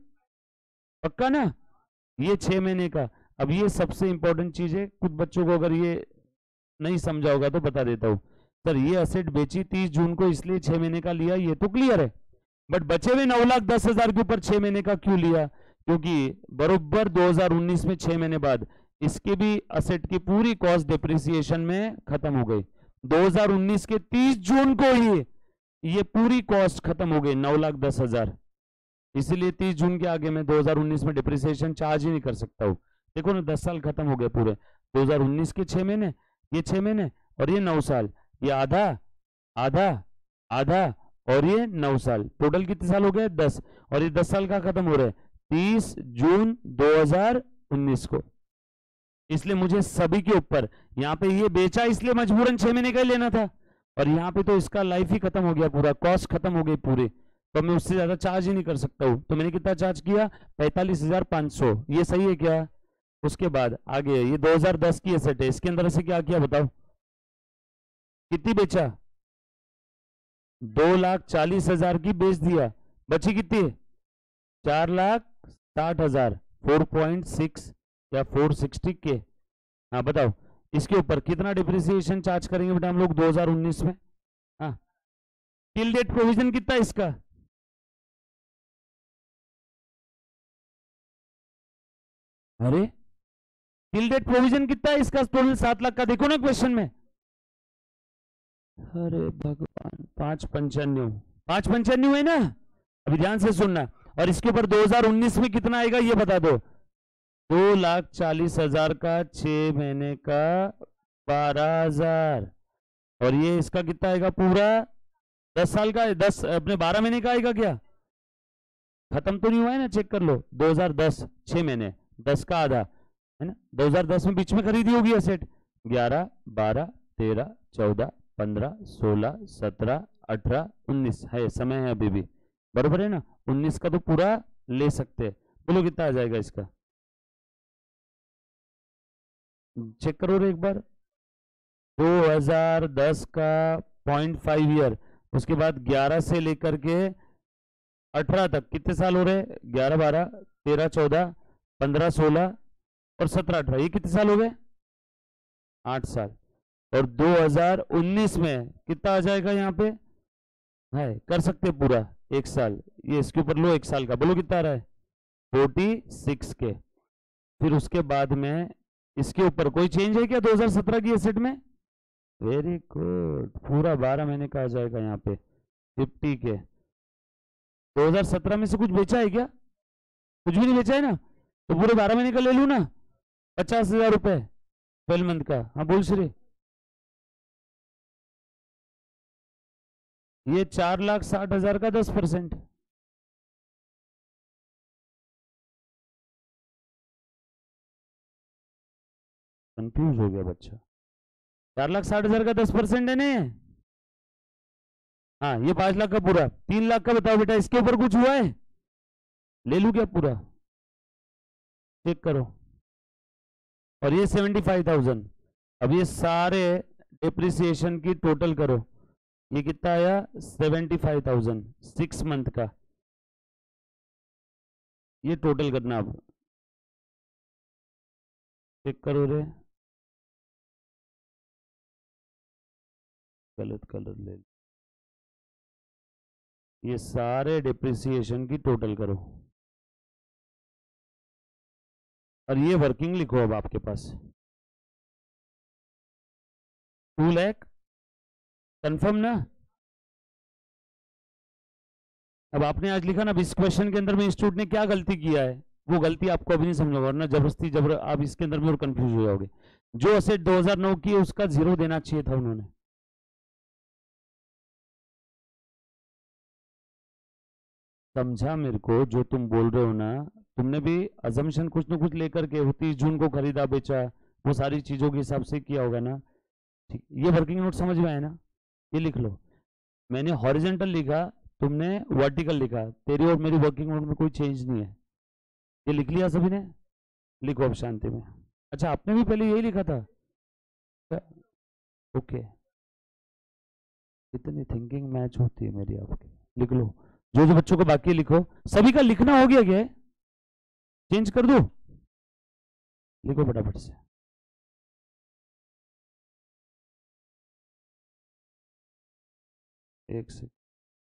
पक्का ना, ये छह महीने का। अब ये सबसे इंपॉर्टेंट चीज है, कुछ बच्चों को अगर ये नहीं समझा होगा तो बता देता हूं। सर ये असेट बेची तीस जून को, इसलिए छह महीने का लिया, ये तो क्लियर है। बट बचे हुए नौ लाख दस हजार के ऊपर छह महीने का क्यों लिया? क्योंकि बरोबर दो हज़ार उन्नीस में छह महीने बाद इसके भी असेट की पूरी कॉस्ट डिप्रिसिएशन में खत्म हो गई। दो हज़ार उन्नीस के तीस जून को ही ये पूरी कॉस्ट खत्म हो गई, नौ लाख दस हजार। इसीलिए तीस जून के आगे मैं दो हज़ार उन्नीस में डिप्रिसिएशन चार्ज ही नहीं कर सकता हूँ। देखो ना, दस साल खत्म हो गए पूरे। दो हज़ार उन्नीस के छह महीने, ये छह महीने, और ये नौ साल, ये आधा आधा आधा, और ये नौ साल, टोटल कितने साल हो गए? दस। और ये दस साल का खत्म हो रहा है तीस जून दो हज़ार उन्नीस को। इसलिए मुझे सभी के ऊपर, यहाँ पे ये बेचा इसलिए मजबूरन छह महीने का ही लेना था, और यहाँ पे तो इसका लाइफ ही खत्म हो गया, पूरा कॉस्ट खत्म हो गई पूरी, तो मैं उससे ज्यादा चार्ज ही नहीं कर सकता हूँ। तो मैंने कितना चार्ज किया? पैंतालीस हजार पांच सौ। ये सही है क्या? उसके बाद आगे ये दो हज़ार दस की एसेट है, इसके अंदर से क्या किया बताओ? कितनी बेचा? दो लाख चालीस हजार की बेच दिया, बची कितनी? चार लाख साठ हजार फोर पॉइंट सिक्स या फोर सिक्सटी के। हाँ बताओ इसके ऊपर कितना डिप्रिसिएशन चार्ज करेंगे बेटा हम लोग दो हज़ार उन्नीस में। हाँ टिल डेट प्रोविजन कितना है इसका? अरे टिल डेट प्रोविजन कितना है इसका? टोटल सात लाख का देखो ना क्वेश्चन में। अरे भगवान, पांच पंचान्यू पांच पंचान्यू है ना? अभी ध्यान से सुनना। और इसके ऊपर दो हज़ार उन्नीस में कितना आएगा ये बता दो। दो लाख चालीस हजार का छह महीने का बारह हजार। और ये इसका कितना आएगा पूरा दस साल का है, दस अपने बारह महीने का आएगा क्या? खत्म तो नहीं हुआ है ना? चेक कर लो। दो हज़ार दस छह महीने दस का आधा है ना? दो हज़ार दस में बीच में खरीदी होगी एसेट। ग्यारह बारह तेरह चौदह पंद्रह सोलह सत्रह अठारह उन्नीस है, समय है अभी भी, बरोबर है ना? उन्नीस का तो पूरा ले सकते हैं। बोलो कितना आ जाएगा इसका? चेक करो रे एक बार। दो हज़ार दस का पॉइंट फाइव ईयर, उसके बाद ग्यारह से लेकर के अठारह तक कितने साल हो रहे? ग्यारह बारह तेरह चौदह पंद्रह सोलह और सत्रह अठारह, ये कितने साल हो गए? आठ साल। और दो हज़ार उन्नीस में कितना आ जाएगा यहाँ पे? है कर सकते पूरा एक साल। ये इसके ऊपर लो एक साल का, बोलो कितना आ रहा है? फोर्टी सिक्स के। फिर उसके बाद में इसके ऊपर कोई चेंज है क्या दो हज़ार सत्रह की एसेट में? वेरी गुड, पूरा बारह महीने का आ जाएगा यहाँ पे फिफ्टी के। दो हज़ार सत्रह में से कुछ बेचा है क्या? कुछ भी नहीं बेचा है ना? तो पूरे बारह महीने का ले लू ना, पचास हजार रुपए ट्वेल्व मंथ का। हाँ बोल श्री। ये चार लाख साठ हजार का दस परसेंट। कंफ्यूज हो गया बच्चा। चार लाख साठ हजार का दस परसेंट है ना? हाँ ये पांच लाख का पूरा। तीन लाख का बताओ बेटा, इसके ऊपर कुछ हुआ है? ले लू क्या पूरा? चेक करो। और ये सेवेंटी फाइव थाउजेंड। अब ये सारे डिप्रिसिएशन की टोटल करो, ये कितना आया? Seventy five thousand six month का। ये टोटल करना अब। चेक करो रे, गलत कलर ले। ये सारे डिप्रिसिएशन की टोटल करो और ये वर्किंग लिखो अब आपके पास। टू लैख कंफर्म ना? अब आपने आज लिखा ना, अब इस क्वेश्चन के अंदर में इंस्टीट्यूट ने क्या गलती किया है, वो गलती आपको अभी नहीं समझ वरना जबरदस्ती जबर आप इसके अंदर में और कंफ्यूज हो जाओगे। जो असेट दो हज़ार नौ की है उसका जीरो देना चाहिए था उन्होंने। समझा मेरे को जो तुम बोल रहे हो ना? तुमने भी अजम्पशन कुछ ना कुछ लेकर के तीस जून को खरीदा बेचा, वो सारी चीजों के हिसाब से किया होगा ना? ठीक, ये वर्किंग नोट समझ में आया ना? ये लिख लो। मैंने हॉरिजेंटल लिखा, तुमने वर्टिकल लिखा, तेरी और मेरी वर्किंग नोट में कोई चेंज नहीं है। ये लिख लिया सभी ने? लिखो अब शांति में। अच्छा आपने भी पहले यही लिखा था? ओके, इतनी थिंकिंग मैच होती है मेरी आपकी। लिख लो जो जो बच्चों को बाकी लिखो। सभी का लिखना हो गया क्या? चेंज कर दो, लिखो फटाफट से। एक से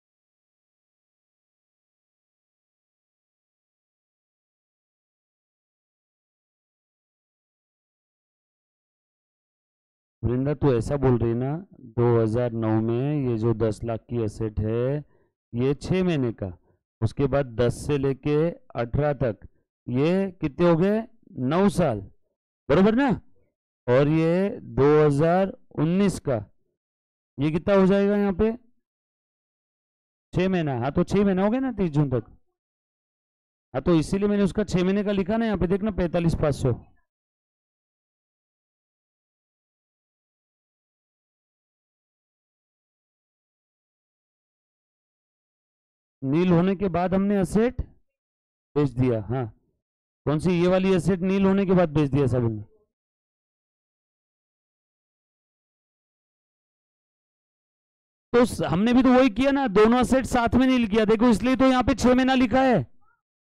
वृंदा तू ऐसा बोल रही ना, दो हज़ार नौ में ये जो दस लाख की एसेट है ये छह महीने का, उसके बाद दस से लेके अठारह तक ये कितने हो गए? नौ साल, बरोबर ना? और ये दो हज़ार उन्नीस का ये कितना हो जाएगा यहाँ पे? छह महीना। हाँ तो छह महीना हो गया ना तीस जून तक। हाँ तो इसीलिए मैंने उसका छह महीने का लिखा ना यहाँ पे, देखना पैंतालीस पाँच सौ। नील होने के बाद हमने असेट बेच दिया। हाँ कौन सी? ये वाली एसेट नील होने के बाद बेच दिया सब ने। तो हमने भी तो वही किया ना, दोनों एसेट साथ में नील किया, देखो इसलिए तो यहाँ पे छह महीना लिखा है।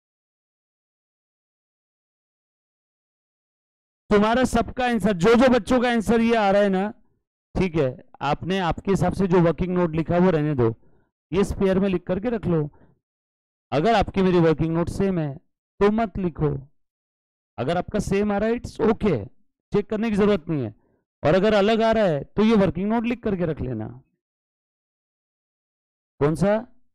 तुम्हारा सबका आंसर, जो जो बच्चों का आंसर ये आ रहा है ना, ठीक है, आपने आपके हिसाब से जो वर्किंग नोट लिखा है वो रहने दो, ये स्पेयर में लिख करके रख लो। अगर आपकी मेरी वर्किंग नोट सेम है तो मत लिखो, अगर आपका सेम आ रहा है इट्स ओके, चेक करने की जरूरत नहीं है, और अगर अलग आ रहा है तो ये वर्किंग नोट लिख करके रख लेना। कौन सा?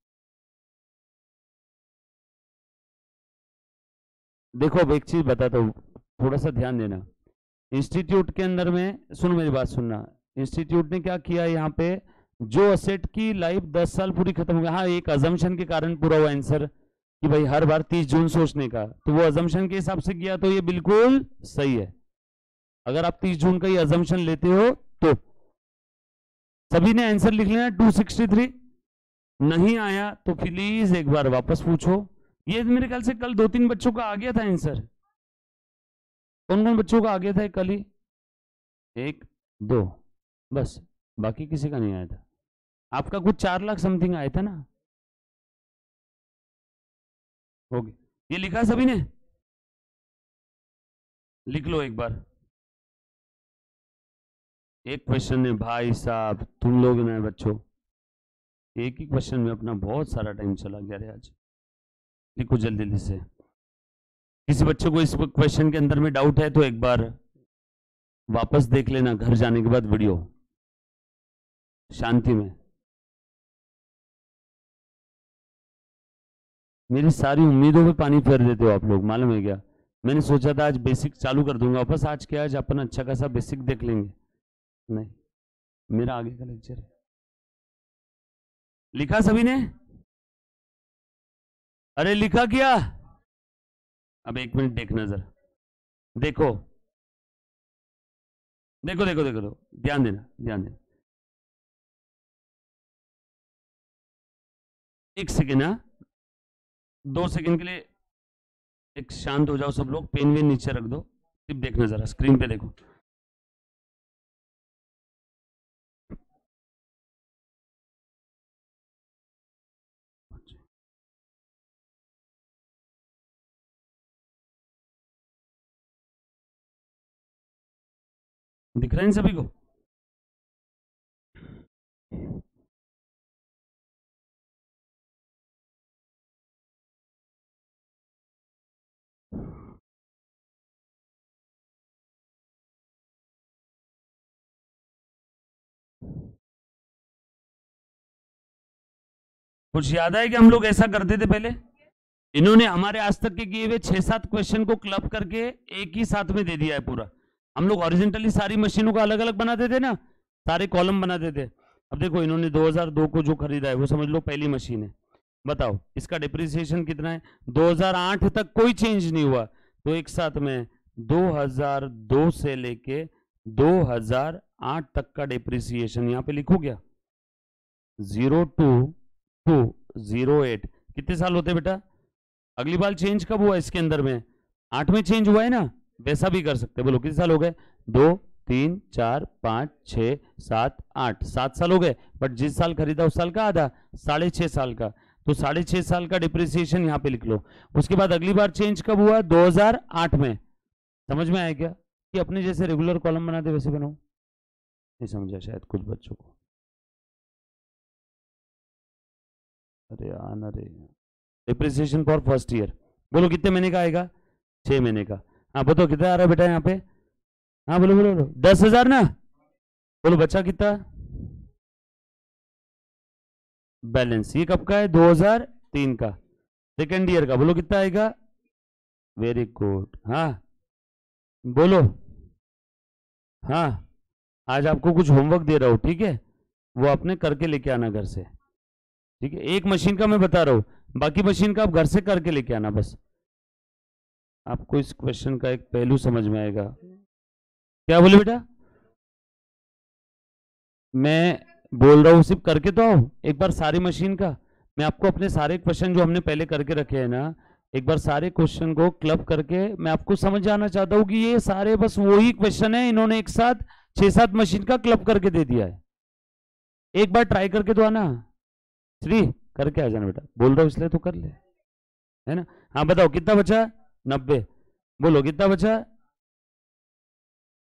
देखो अब एक चीज बताता हूँ, थोड़ा सा ध्यान देना। इंस्टीट्यूट के अंदर में, सुनो मेरी बात सुनना, इंस्टीट्यूट ने क्या किया यहाँ पे, जो असेट की लाइफ दस साल पूरी खत्म हो गई, हाँ एक अजम्पशन के कारण पूरा हुआ आंसर कि भाई हर बार तीस जून सोचने का, तो वो अजम्पशन के हिसाब से किया तो ये बिल्कुल सही है। अगर आप तीस जून का ये अजम्पशन लेते हो तो सभी ने आंसर लिख लेना टू सिक्सटी थ्री। नहीं आया तो प्लीज एक बार वापस पूछो। ये मेरे ख्याल से कल दो तीन बच्चों का आ गया था आंसर। कौन कौन बच्चों का आ गया था कल ही? एक दो, बस, बाकी किसी का नहीं आया था। आपका कुछ चार लाख समथिंग आया था ना? हो गया, ये लिखा सभी ने? लिख लो एक बार। एक क्वेश्चन में भाई साहब तुम लोग ने बच्चों, एक ही क्वेश्चन में अपना बहुत सारा टाइम चला गया रे आज। लिखो जल्दी जल्दी से। किसी बच्चे को इस क्वेश्चन के अंदर में डाउट है तो एक बार वापस देख लेना घर जाने के बाद वीडियो, शांति में। मेरी सारी उम्मीदों पे पानी फेर देते हो आप लोग, मालूम है क्या? मैंने सोचा था आज बेसिक चालू कर दूंगा वापस, आज क्या, आज अपन अच्छा खासा बेसिक देख लेंगे। नहीं, मेरा आगे का लेक्चर है। लिखा सभी ने? अरे लिखा क्या? अब एक मिनट देख नजर, देखो देखो देखो देखो, देखो ध्यान देना ध्यान देना, एक सेकेंड, ना दो सेकेंड के लिए एक शांत हो जाओ सब लोग, पेन वेन नीचे रख दो, सिर्फ देखना जरा स्क्रीन पे देखो। दिख रहे हैं सभी को? कुछ याद है कि हम लोग ऐसा करते थे पहले? इन्होंने हमारे आज तक के किए हुए छह सात क्वेश्चन को क्लब करके एक ही साथ में दे दिया है पूरा। हम लोग ओरिजिनली सारी मशीनों को अलग अलग बनाते थे ना, सारे कॉलम बनाते थे। अब देखो इन्होंने दो हज़ार दो को जो खरीदा है वो समझ लो पहली मशीन है, बताओ इसका डिप्रिसिएशन कितना है? दो हज़ार आठ तक कोई चेंज नहीं हुआ, तो एक साथ में दो हज़ार दो से लेके दो हज़ार आठ तक का डिप्रिसिएशन यहाँ पे लिखो क्या? Zero two two zero eight, कितने साल होते बेटा? अगली बार चेंज कब हुआ इसके अंदर में? आठ में चेंज हुआ है ना, वैसा भी कर सकते हैं। बोलो कितने साल हो गए? दो तीन चार पाँच छः सात आठ, सात साल हो गए। बट जिस साल खरीदा उस साल का आधा, साढ़े छः साल का, तो साढ़े छः साल का डिप्रिसिएशन यहाँ पे लिख लो। उसके बाद अगली बार चेंज कब हुआ? दो हज़ार आठ में। समझ में आया क्या कि अपने जैसे रेगुलर कॉलम बनाते वैसे बनाओ? नहीं समझा शायद कुछ बच्चों को। अरे यार अरे, डिप्रिसिएशन फॉर फर्स्ट ईयर बोलो कितने महीने का आएगा? छह महीने का। हाँ बताओ कितना आ रहा है बेटा यहाँ पे? हाँ बोलो बोलो बोलो, दस हजार ना? बोलो बच्चा कितना बैलेंस? ये कब का है? दो हज़ार तीन का, सेकेंड ईयर का। बोलो कितना आएगा? Very good. हाँ बोलो। हाँ आज आपको कुछ होमवर्क दे रहा हूँ, ठीक है, वो आपने करके लेके आना घर से, ठीक है? एक मशीन का मैं बता रहा हूँ, बाकी मशीन का आप घर से करके लेके आना बस। आपको इस क्वेश्चन का एक पहलू समझ में आएगा। क्या बोले बेटा? मैं बोल रहा हूँ सिर्फ करके तो आओ एक बार सारी मशीन का। मैं आपको अपने सारे क्वेश्चन जो हमने पहले करके रखे हैं ना, एक बार सारे क्वेश्चन को क्लब करके मैं आपको समझ जाना चाहता हूँ कि ये सारे बस वही क्वेश्चन है, इन्होंने एक साथ छह सात मशीन का क्लब करके दे दिया है। एक बार ट्राई करके तो आना, श्री करके आ जाना बेटा, बोल रहा हूँ इसलिए तो कर ले, है ना? हाँ बताओ कितना बचा? नब्बे। बोलो कितना बचा?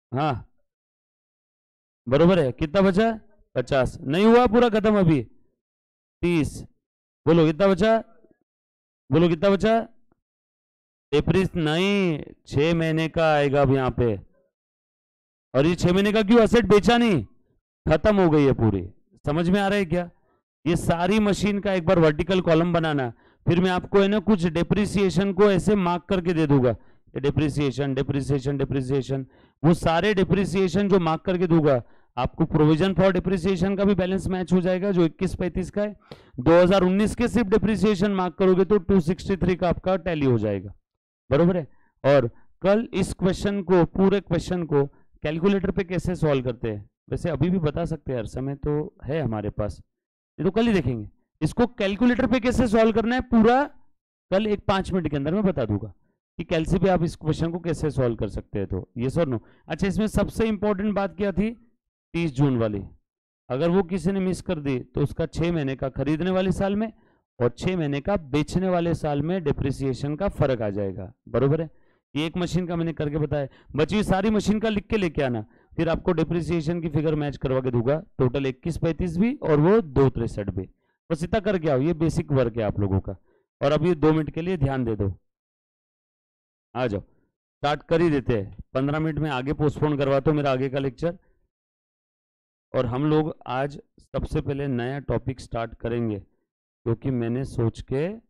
हाँ बरोबर है, कितना बचा? पचास। नहीं हुआ पूरा खत्म अभी। तीस। बोलो कितना बचा? बोलो कितना बचा? डेप्रिस नहीं, छह महीने का आएगा अब यहाँ पे। और ये छह महीने का क्यों? असेट बेचा नहीं, खत्म हो गई है पूरी। समझ में आ रहा है क्या? ये सारी मशीन का एक बार वर्टिकल कॉलम बनाना, फिर मैं आपको है ना कुछ डिप्रिसिएशन को ऐसे मार्क करके दे दूंगा, डिप्रिसिएशन डिप्रिसिएशन डिप्रिसिएशन, वो सारे डिप्रिसिएशन जो मार्क करके दूंगा, आपको प्रोविजन फॉर डिप्रिसिएशन का भी बैलेंस मैच हो जाएगा जो इक्कीस पैंतीस का है। दो हज़ार उन्नीस के सिर्फ डिप्रिसिएशन मार्क करोगे तो दो सौ तिरसठ का आपका टैली हो जाएगा, बरोबर है। और कल इस क्वेश्चन को, पूरे क्वेश्चन को कैलकुलेटर पे कैसे सॉल्व करते हैं, वैसे अभी भी बता सकते हैं, हर समय तो है हमारे पास, ये तो कल ही देखेंगे। इसको कैलकुलेटर पे कैसे सॉल्व करना है पूरा कल एक पांच मिनट के अंदर मैं बता दूंगा कि कैलसी पे आप इस क्वेश्चन को कैसे सॉल्व कर सकते हैं। तो ये सर नो। अच्छा, इसमें सबसे इंपॉर्टेंट बात क्या थी? तीस जून वाली, अगर वो किसी ने मिस कर दी तो उसका छह महीने का खरीदने वाले साल में और छह महीने का बेचने वाले साल में डिप्रिसिएशन का फर्क आ जाएगा, बरोबर है। ये एक मशीन का मैंने करके बताया, बची सारी मशीन का लिख के लेके आना, फिर आपको डिप्रिसिएशन की फिगर मैच करवा के दूंगा, टोटल इक्कीस पैंतीस भी और वो दो तिरसठ भी। बस इतना करके आओ, ये बेसिक वर्क है आप लोगों का। और अभी दो मिनट के लिए ध्यान दे दो, आ जाओ स्टार्ट कर ही देते हैं। पंद्रह मिनट में आगे पोस्टपोन करवाता हूँ मेरा आगे का लेक्चर। और हम लोग आज सबसे पहले नया टॉपिक स्टार्ट करेंगे, क्योंकि मैंने सोच के